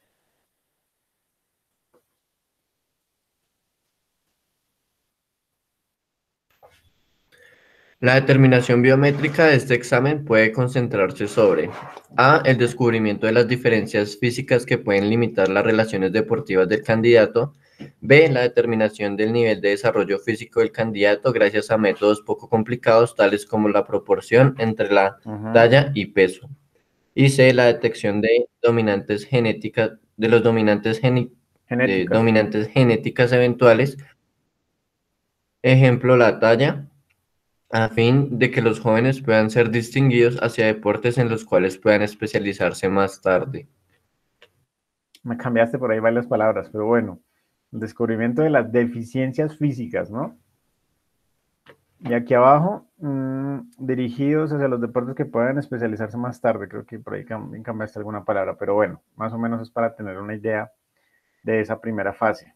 La determinación biométrica de este examen puede concentrarse sobre A. El descubrimiento de las diferencias físicas que pueden limitar las relaciones deportivas del candidato. B. La determinación del nivel de desarrollo físico del candidato gracias a métodos poco complicados, tales como la proporción entre la Uh-huh. talla y peso. Y C. La detección de dominantes genéticas, de los dominantes, geni- de Genéticas. dominantes genéticas eventuales. Ejemplo, la talla, a fin de que los jóvenes puedan ser distinguidos hacia deportes en los cuales puedan especializarse más tarde. Me cambiaste por ahí varias palabras, pero bueno. El descubrimiento de las deficiencias físicas, ¿no? Y aquí abajo, mmm, dirigidos hacia los deportes que puedan especializarse más tarde. Creo que por ahí cam cambiaste alguna palabra, pero bueno, más o menos es para tener una idea de esa primera fase.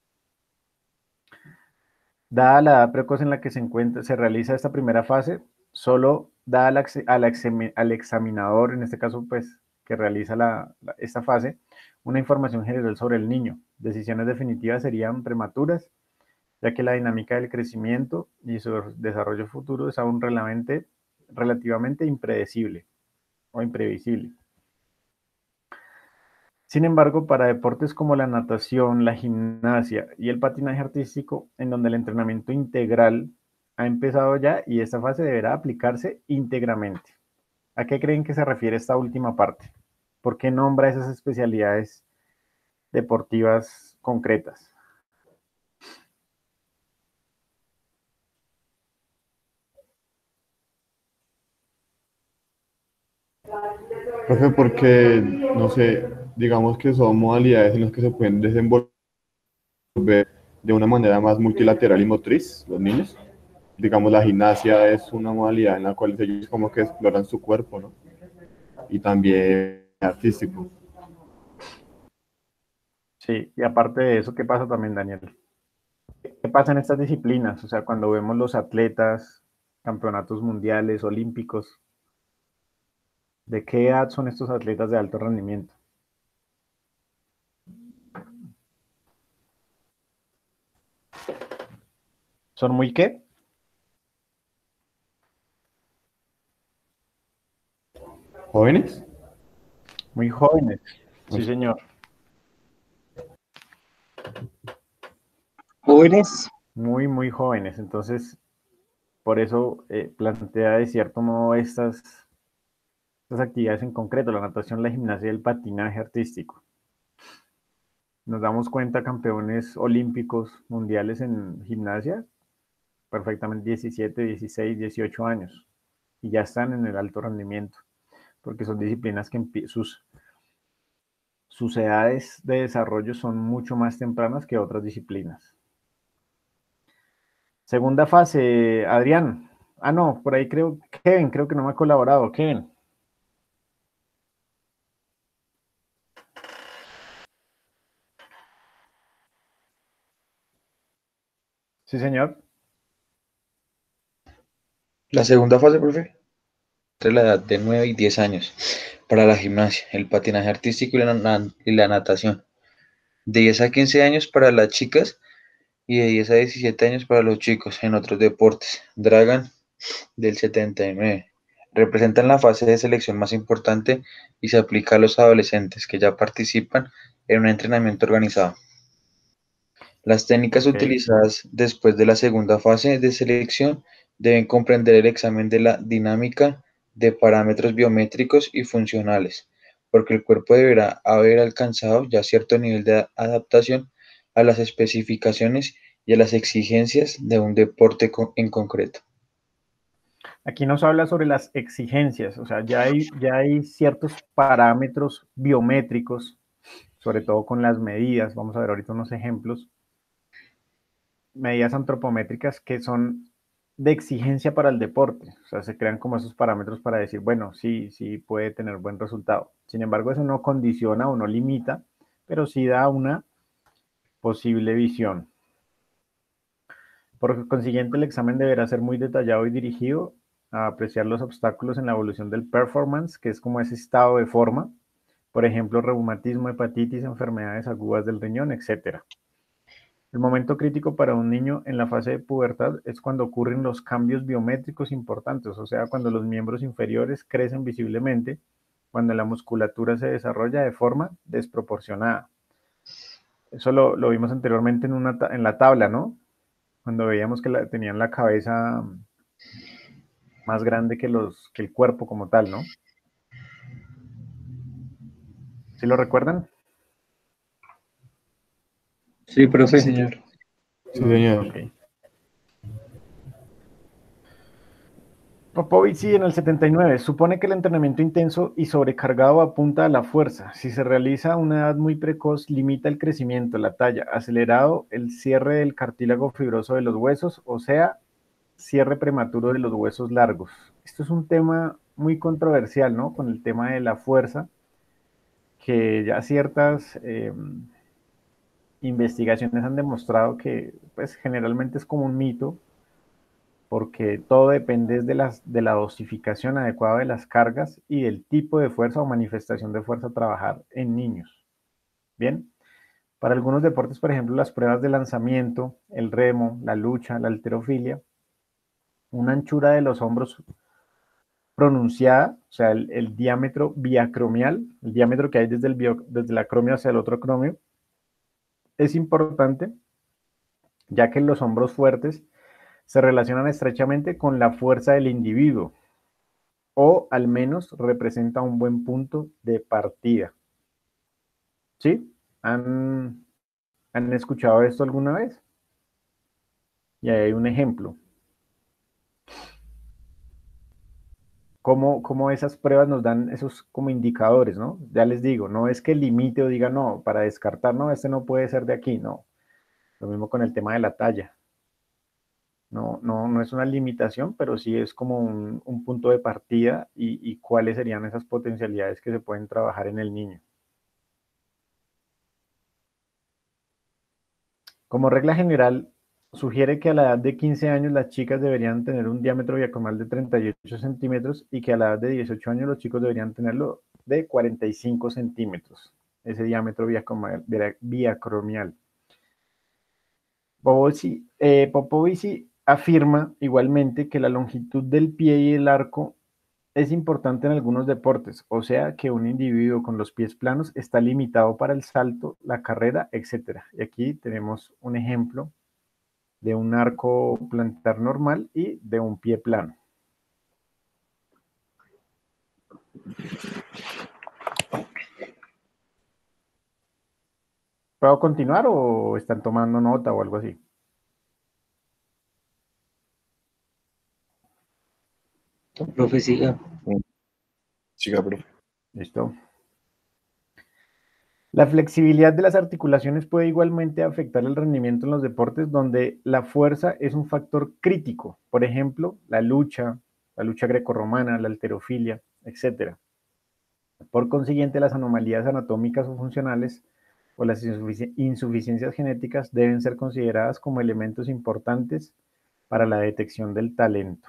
Dada la edad precoz en la que se encuentra, se realiza esta primera fase, solo da al, al, al examinador, en este caso, pues, que realiza la, la, esta fase, una información general sobre el niño. Decisiones definitivas serían prematuras, ya que la dinámica del crecimiento y su desarrollo futuro es aún relativamente, relativamente impredecible o imprevisible. Sin embargo, para deportes como la natación, la gimnasia y el patinaje artístico, en donde el entrenamiento integral ha empezado ya y esta fase deberá aplicarse íntegramente. ¿A qué creen que se refiere esta última parte? ¿Por qué nombra esas especialidades deportivas concretas? Profe, porque, no sé, digamos que son modalidades en las que se pueden desenvolver de una manera más multilateral y motriz los niños. Digamos, la gimnasia es una modalidad en la cual ellos como que exploran su cuerpo, ¿no? y también artístico. Sí, y aparte de eso, ¿qué pasa también, Daniel? ¿Qué pasa en estas disciplinas? O sea, cuando vemos los atletas, campeonatos mundiales, olímpicos, ¿de qué edad son estos atletas de alto rendimiento? ¿Son muy qué? ¿Jóvenes? Muy jóvenes. Sí, señor. Jóvenes, Muy, muy jóvenes. Entonces, por eso eh, plantea de cierto modo estas, estas actividades en concreto, la natación, la gimnasia y el patinaje artístico. Nos damos cuenta, campeones olímpicos mundiales en gimnasia, perfectamente diecisiete, dieciséis, dieciocho años, y ya están en el alto rendimiento, porque son disciplinas que sus, sus edades de desarrollo son mucho más tempranas que otras disciplinas. Segunda fase, Adrián. Ah, no, por ahí creo, Kevin, creo que no me ha colaborado. Kevin. Sí, señor. La segunda fase, profe, entre la edad de nueve y diez años para la gimnasia, el patinaje artístico y la, y la natación. De diez a quince años para las chicas y de diez a diecisiete años para los chicos en otros deportes. Dragan del setenta y nueve. Representan la fase de selección más importante y se aplica a los adolescentes que ya participan en un entrenamiento organizado. Las técnicas Okay. utilizadas después de la segunda fase de selección deben comprender el examen de la dinámica de parámetros biométricos y funcionales, porque el cuerpo deberá haber alcanzado ya cierto nivel de adaptación a las especificaciones y a las exigencias de un deporte en concreto. Aquí nos habla sobre las exigencias, o sea, ya hay, ya hay ciertos parámetros biométricos, sobre todo con las medidas, vamos a ver ahorita unos ejemplos, medidas antropométricas que son de exigencia para el deporte, o sea, se crean como esos parámetros para decir, bueno, sí, sí puede tener buen resultado. Sin embargo, eso no condiciona o no limita, pero sí da una posible visión. Por consiguiente, el examen deberá ser muy detallado y dirigido a apreciar los obstáculos en la evolución del performance, que es como ese estado de forma, por ejemplo, reumatismo, hepatitis, enfermedades agudas del riñón, etcétera. El momento crítico para un niño en la fase de pubertad es cuando ocurren los cambios biométricos importantes, o sea, cuando los miembros inferiores crecen visiblemente, cuando la musculatura se desarrolla de forma desproporcionada. Eso lo, lo vimos anteriormente en, una, en la tabla, ¿no? Cuando veíamos que la, tenían la cabeza más grande que, los, que el cuerpo como tal, ¿no? ¿Sí lo recuerdan? sí, profe. Sí, señor. Sí, señor. Okay. Popovich en el setenta y nueve supone que el entrenamiento intenso y sobrecargado apunta a la fuerza. Si se realiza a una edad muy precoz, limita el crecimiento, la talla, acelerado el cierre del cartílago fibroso de los huesos, o sea, cierre prematuro de los huesos largos. Esto es un tema muy controversial, ¿no? Con el tema de la fuerza, que ya ciertas eh, investigaciones han demostrado que, pues, generalmente es como un mito, porque todo depende de, las, de la dosificación adecuada de las cargas y del tipo de fuerza o manifestación de fuerza a trabajar en niños. Bien, para algunos deportes, por ejemplo, las pruebas de lanzamiento, el remo, la lucha, la halterofilia, una anchura de los hombros pronunciada, o sea, el, el diámetro biacromial, el diámetro que hay desde, el bio, desde la acromio hacia el otro acromio, es importante, ya que los hombros fuertes se relacionan estrechamente con la fuerza del individuo, o al menos representa un buen punto de partida. ¿Sí? ¿Han, han escuchado esto alguna vez? Y ahí hay un ejemplo. Cómo, cómo esas pruebas nos dan esos como indicadores, ¿no? Ya les digo, no es que limite o diga, no, para descartar, no, este no puede ser de aquí, no. Lo mismo con el tema de la talla. No, no, no es una limitación, pero sí es como un, un punto de partida y, y cuáles serían esas potencialidades que se pueden trabajar en el niño. Como regla general, sugiere que a la edad de quince años las chicas deberían tener un diámetro biacomal de treinta y ocho centímetros y que a la edad de dieciocho años los chicos deberían tenerlo de cuarenta y cinco centímetros, ese diámetro biacomal, biacromial. Popovich, eh, Popovich afirma igualmente que la longitud del pie y el arco es importante en algunos deportes, o sea que un individuo con los pies planos está limitado para el salto, la carrera, etcétera. Y aquí tenemos un ejemplo de un arco plantar normal y de un pie plano. ¿Puedo continuar o están tomando nota o algo así? Profe, siga. Siga, profe. Listo. La flexibilidad de las articulaciones puede igualmente afectar el rendimiento en los deportes donde la fuerza es un factor crítico. Por ejemplo, la lucha, la lucha grecorromana, la halterofilia, etcétera. Por consiguiente, las anomalías anatómicas o funcionales o las insufici insuficiencias genéticas deben ser consideradas como elementos importantes para la detección del talento.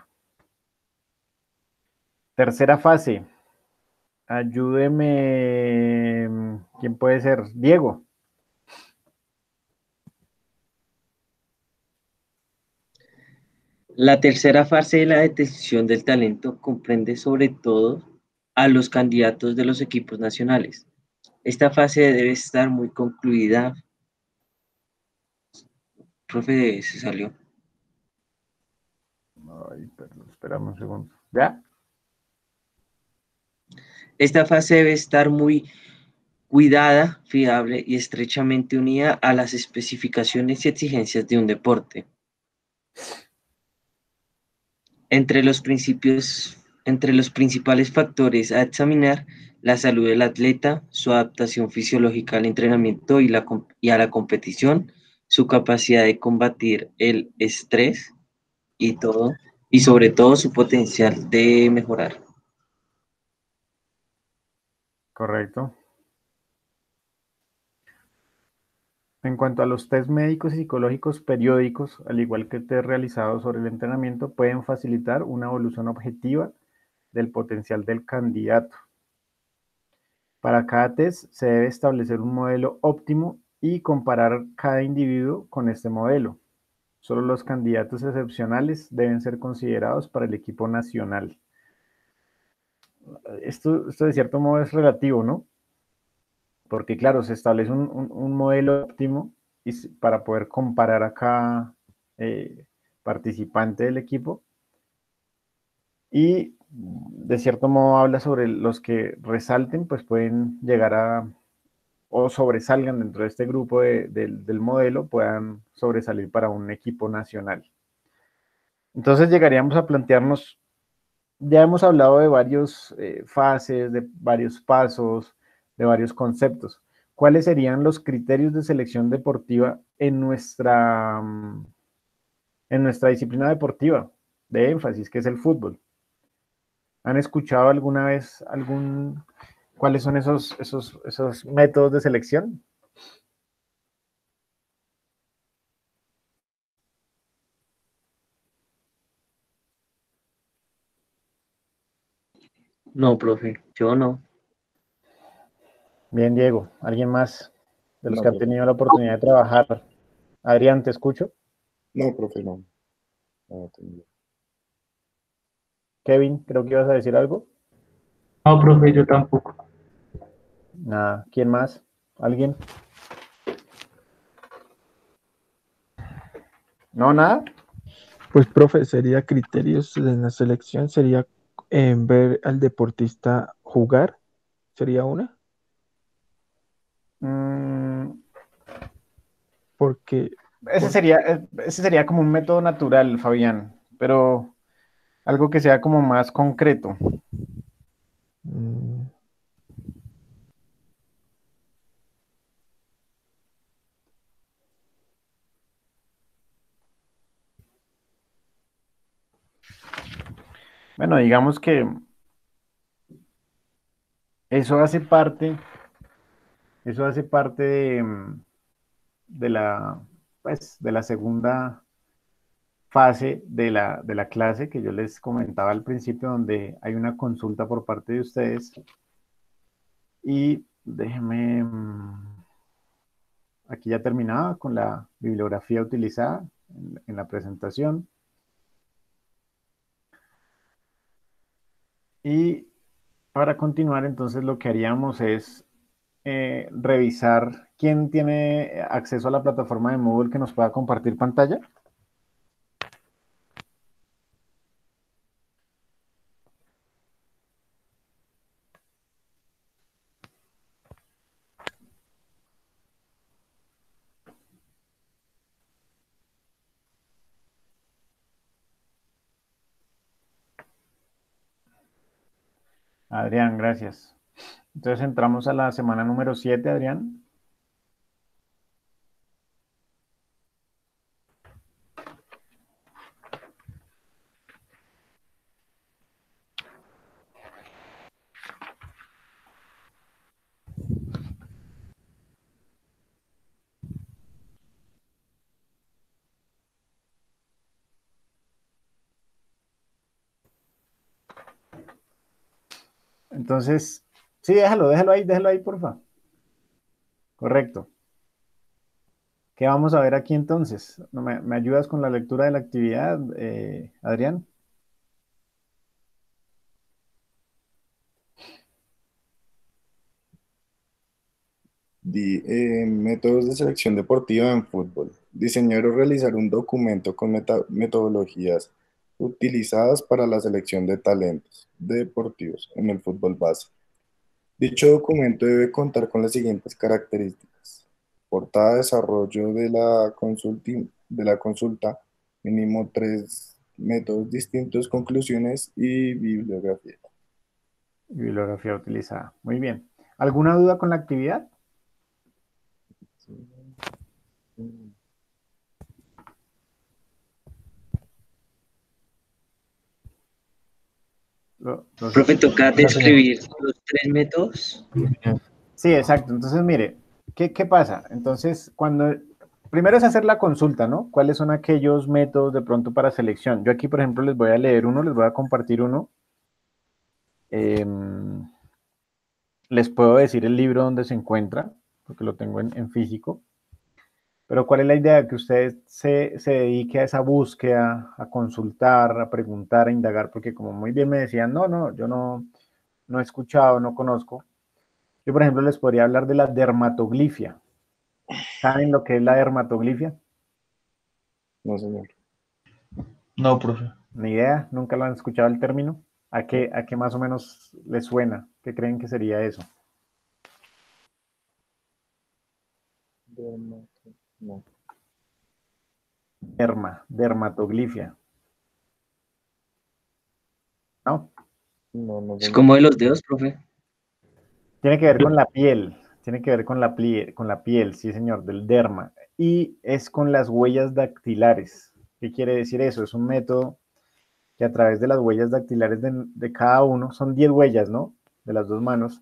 Tercera fase. Ayúdeme. ¿Quién puede ser? Diego. La tercera fase de la detección del talento comprende sobre todo a los candidatos de los equipos nacionales. Esta fase debe estar muy concluida. Profe, se salió. Ay, perdón, esperamos un segundo. ¿Ya? Esta fase debe estar muy cuidada, fiable y estrechamente unida a las especificaciones y exigencias de un deporte. Entre los principios, entre los principales factores a examinar, la salud del atleta, su adaptación fisiológica al entrenamiento y, la, y a la competición, su capacidad de combatir el estrés y todo, y sobre todo su potencial de mejorar. Correcto. En cuanto a los test médicos y psicológicos periódicos, al igual que test realizados sobre el entrenamiento, pueden facilitar una evolución objetiva del potencial del candidato. Para cada test se debe establecer un modelo óptimo y comparar cada individuo con este modelo. Solo los candidatos excepcionales deben ser considerados para el equipo nacional. Esto, esto de cierto modo es relativo, ¿no? Porque claro, se establece un, un, un modelo óptimo y para poder comparar a cada eh, participante del equipo y de cierto modo habla sobre los que resalten, pues pueden llegar a, o sobresalgan dentro de este grupo de, de, del modelo, puedan sobresalir para un equipo nacional. Entonces llegaríamos a plantearnos, ya hemos hablado de varias eh, fases, de varios pasos, de varios conceptos. ¿Cuáles serían los criterios de selección deportiva en nuestra, en nuestra disciplina deportiva de énfasis, que es el fútbol? ¿Han escuchado alguna vez algún, cuáles son esos, esos, esos métodos de selección? No, profe, yo no. Bien, Diego. ¿Alguien más de los No, que han profe. tenido la oportunidad de trabajar? Adrián, ¿te escucho? No, profe, no. No, tengo. Kevin, creo que ibas a decir algo. No, profe, yo tampoco. Nada. ¿Quién más? ¿Alguien? ¿No, nada? Pues, profe, sería criterios en la selección, sería eh, ver al deportista jugar, sería una, Mm, porque, ese por, sería, eh, ese sería como un método natural, Fabián, pero algo que sea como más concreto. mm, Bueno, digamos que eso hace parte, eso hace parte de, mm, de la, pues, de la segunda fase de la, de la clase que yo les comentaba al principio, donde hay una consulta por parte de ustedes. Y déjenme, mm, aquí ya terminaba con la bibliografía utilizada en, en la presentación. Y para continuar, entonces lo que haríamos es eh, revisar quién tiene acceso a la plataforma de Moodle que nos pueda compartir pantalla. Adrián, gracias. Entonces entramos a la semana número siete, Adrián. Entonces, sí, déjalo, déjalo ahí, déjalo ahí, por favor. Correcto. ¿Qué vamos a ver aquí entonces? ¿No ¿Me, me ayudas con la lectura de la actividad, eh, Adrián? Di- eh, métodos de selección deportiva en fútbol. Diseñar o realizar un documento con meta- metodologías utilizadas para la selección de talentos deportivos en el fútbol base. Dicho documento debe contar con las siguientes características: portada, desarrollo de la consulta, de la consulta, mínimo tres métodos distintos, conclusiones y bibliografía. Bibliografía utilizada. Muy bien. ¿Alguna duda con la actividad? Lo- los- Profe, toca No, señor. describir los tres métodos. Sí, exacto. Entonces, mire, ¿qué, qué pasa? Entonces, cuando... Primero es hacer la consulta, ¿no? ¿Cuáles son aquellos métodos de pronto para selección? Yo aquí, por ejemplo, les voy a leer uno, les voy a compartir uno. Em, les puedo decir el libro donde se encuentra, porque lo tengo en, en físico. Pero ¿cuál es la idea? Que usted se, se dedique a esa búsqueda, a consultar, a preguntar, a indagar, porque como muy bien me decían, no, no, yo no, no he escuchado, no conozco. Yo, por ejemplo, les podría hablar de la dermatoglifia. ¿Saben lo que es la dermatoglifia? No, señor. No, profe. Ni idea, nunca lo han escuchado el término. ¿A qué, a qué más o menos les suena? ¿Qué creen que sería eso? No. Derma, dermatoglifia. ¿No? No, no, Es señor. como de los dedos, profe. Tiene que ver con la piel, tiene que ver con la, plie- con la piel, sí señor, del derma. Y es con las huellas dactilares. ¿Qué quiere decir eso? Es un método que a través de las huellas dactilares de, de cada uno, son diez huellas, ¿no? De las dos manos,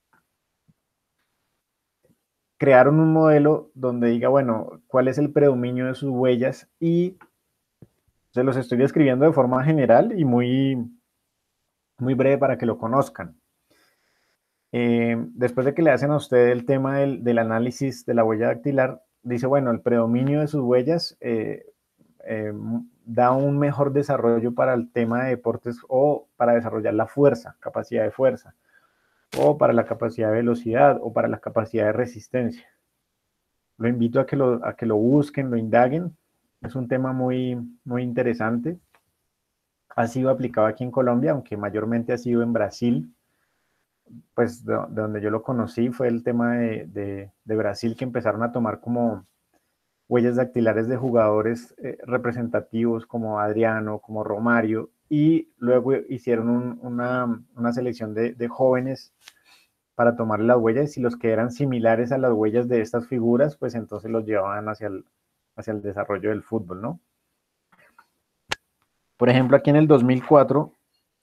crearon un modelo donde diga, bueno, cuál es el predominio de sus huellas y se los estoy describiendo de forma general y muy, muy breve para que lo conozcan. Eh, después de que le hacen a usted el tema del, del análisis de la huella dactilar, dice, bueno, el predominio de sus huellas eh, eh, da un mejor desarrollo para el tema de deportes o para desarrollar la fuerza, capacidad de fuerza, o para la capacidad de velocidad, o para la capacidad de resistencia. Lo invito a que lo, a que lo busquen, lo indaguen. Es un tema muy, muy interesante. Ha sido aplicado aquí en Colombia, aunque mayormente ha sido en Brasil. Pues de, de donde yo lo conocí fue el tema de, de, de Brasil, que empezaron a tomar como huellas dactilares de jugadores eh, representativos como Adriano, como Romario, y luego hicieron un, una, una, selección de, de jóvenes para tomar las huellas y los que eran similares a las huellas de estas figuras, pues entonces los llevaban hacia el, hacia el desarrollo del fútbol, ¿no? Por ejemplo, aquí en el dos mil cuatro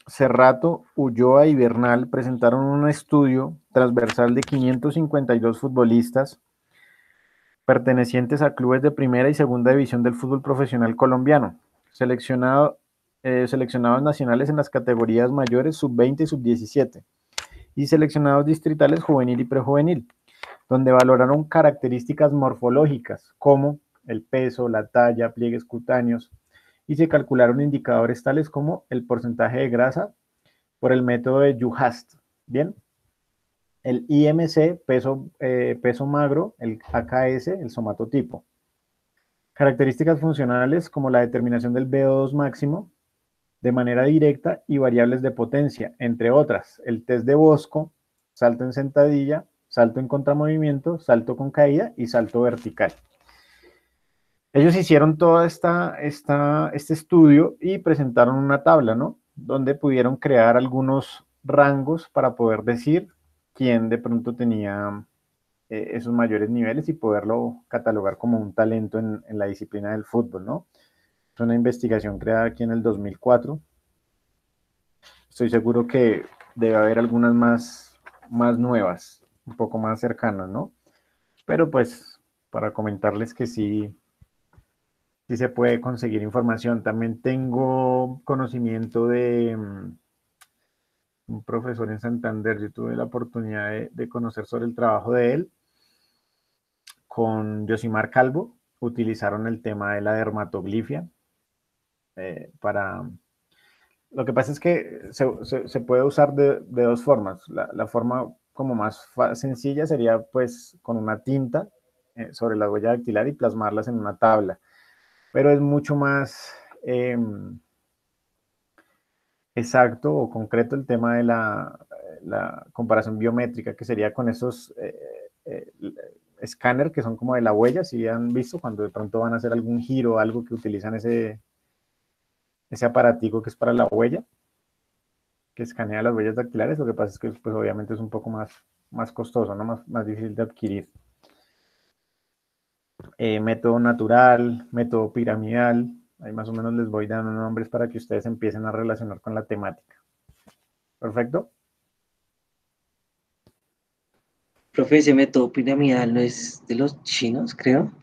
Cerrato, Ulloa y Bernal presentaron un estudio transversal de quinientos cincuenta y dos futbolistas pertenecientes a clubes de primera y segunda división del fútbol profesional colombiano, seleccionado, eh, seleccionados nacionales en las categorías mayores sub veinte y sub diecisiete, y seleccionados distritales juvenil y prejuvenil, donde valoraron características morfológicas como el peso, la talla, pliegues cutáneos, y se calcularon indicadores tales como el porcentaje de grasa por el método de Juhast. Bien, el I M C, peso, eh, peso magro, el A K S, el somatotipo. Características funcionales como la determinación del V O dos máximo de manera directa y variables de potencia, entre otras, el test de Bosco, salto en sentadilla, salto en contramovimiento, salto con caída y salto vertical. Ellos hicieron todo esta, esta, este estudio y presentaron una tabla, ¿no? Donde pudieron crear algunos rangos para poder decir quién de pronto tenía eh, esos mayores niveles y poderlo catalogar como un talento en, en la disciplina del fútbol, ¿no? Es una investigación creada aquí en el dos mil cuatro. Estoy seguro que debe haber algunas más, más nuevas, un poco más cercanas, ¿no? Pero pues para comentarles que sí, sí se puede conseguir información. También tengo conocimiento de um, un profesor en Santander. Yo tuve la oportunidad de, de conocer sobre el trabajo de él con Yosimar Calvo. Utilizaron el tema de la dermatoglifia eh, para... Lo que pasa es que se, se, se puede usar de, de dos formas. La, la, forma como más sencilla sería pues con una tinta eh, sobre la huella dactilar y plasmarlas en una tabla. Pero es mucho más eh, exacto o concreto el tema de la, la comparación biométrica, que sería con esos eh, eh, escáner que son como de la huella, si han visto cuando de pronto van a hacer algún giro o algo que utilizan ese, ese aparatico que es para la huella, que escanea las huellas dactilares. Lo que pasa es que pues obviamente es un poco más, más costoso, ¿no? más, más difícil de adquirir. Eh, método natural, método piramidal, ahí más o menos les voy dando nombres para que ustedes empiecen a relacionar con la temática. ¿Perfecto? Profe, ese método piramidal no es de los chinos, creo.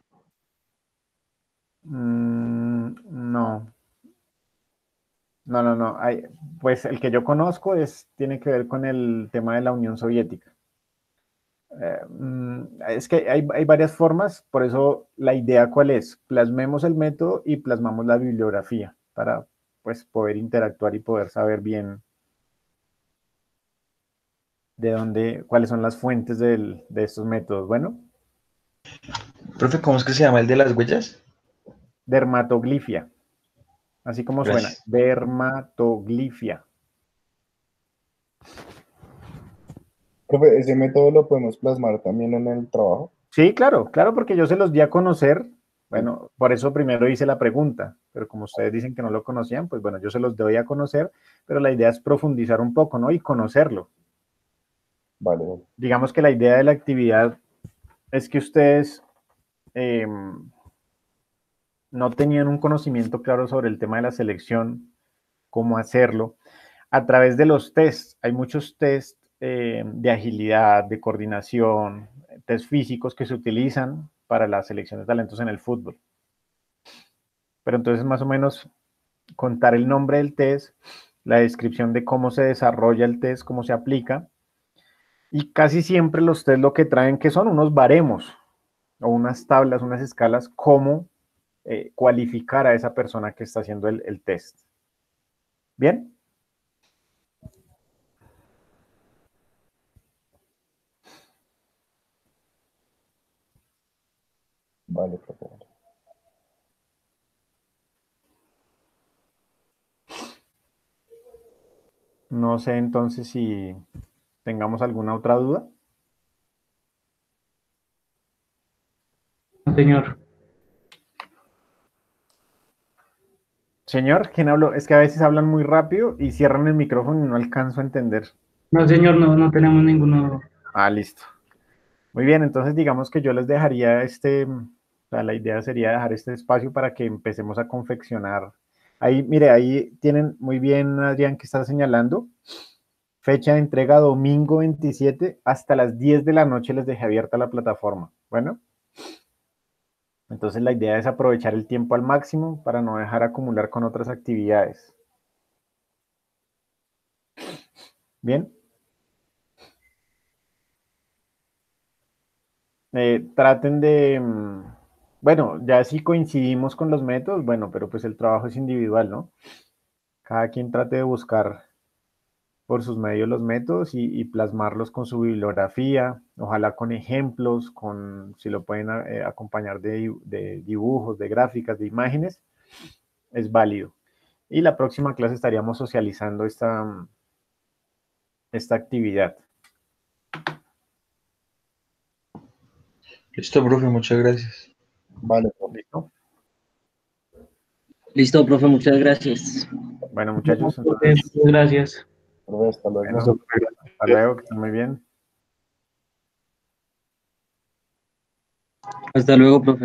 Mm, no. No, no, no. Hay, pues el que yo conozco es, tiene que ver con el tema de la Unión Soviética. Eh, es que hay, hay varias formas, por eso la idea cuál es, plasmemos el método y plasmamos la bibliografía para pues poder interactuar y poder saber bien de dónde, cuáles son las fuentes del, de estos métodos. Bueno. Profe, ¿cómo es que se llama el de las huellas? Dermatoglifia, así como Gracias. Suena, dermatoglifia. Profe, ¿ese método lo podemos plasmar también en el trabajo? Sí, claro, claro, porque yo se los di a conocer. Bueno, por eso primero hice la pregunta, pero como ustedes dicen que no lo conocían, pues bueno, yo se los doy a conocer, pero la idea es profundizar un poco, ¿no? Y conocerlo. Vale, vale. Digamos que la idea de la actividad es que ustedes eh, no tenían un conocimiento claro sobre el tema de la selección, cómo hacerlo. A través de los tests, hay muchos tests eh, de agilidad, de coordinación, test físicos que se utilizan para la selección de talentos en el fútbol. Pero entonces más o menos contar el nombre del test, la descripción de cómo se desarrolla el test, cómo se aplica, y casi siempre los test lo que traen que son unos baremos o unas tablas, unas escalas, cómo eh, cualificar a esa persona que está haciendo el, el test. ¿Bien? Vale, por favor. No sé entonces si tengamos alguna otra duda. Señor. Señor, ¿quién habló? Es que a veces hablan muy rápido y cierran el micrófono y no alcanzo a entender. No, señor, no, no tenemos ninguno. Ah, listo. Muy bien, entonces digamos que yo les dejaría este, o sea, la idea sería dejar este espacio para que empecemos a confeccionar Ahí, mire, ahí tienen muy bien, Adrián, que está señalando. Fecha de entrega domingo veintisiete, hasta las diez de la noche les dejé abierta la plataforma. Bueno, entonces la idea es aprovechar el tiempo al máximo para no dejar acumular con otras actividades. Bien. Eh, traten de, mm, bueno, ya si coincidimos con los métodos, bueno, pero pues el trabajo es individual, ¿no? Cada quien trate de buscar por sus medios los métodos y, y plasmarlos con su bibliografía, ojalá con ejemplos, con, si lo pueden eh, acompañar de, de dibujos, de gráficas, de imágenes, es válido. Y la próxima clase estaríamos socializando esta, esta actividad. Listo, profe, muchas gracias. Vale, profe. ¿Listo? Listo, profe, muchas gracias. Bueno, muchachos, Profe, entonces, muchas gracias. Profe, hasta luego. bueno, hasta luego, que estén muy bien. Hasta luego, profe.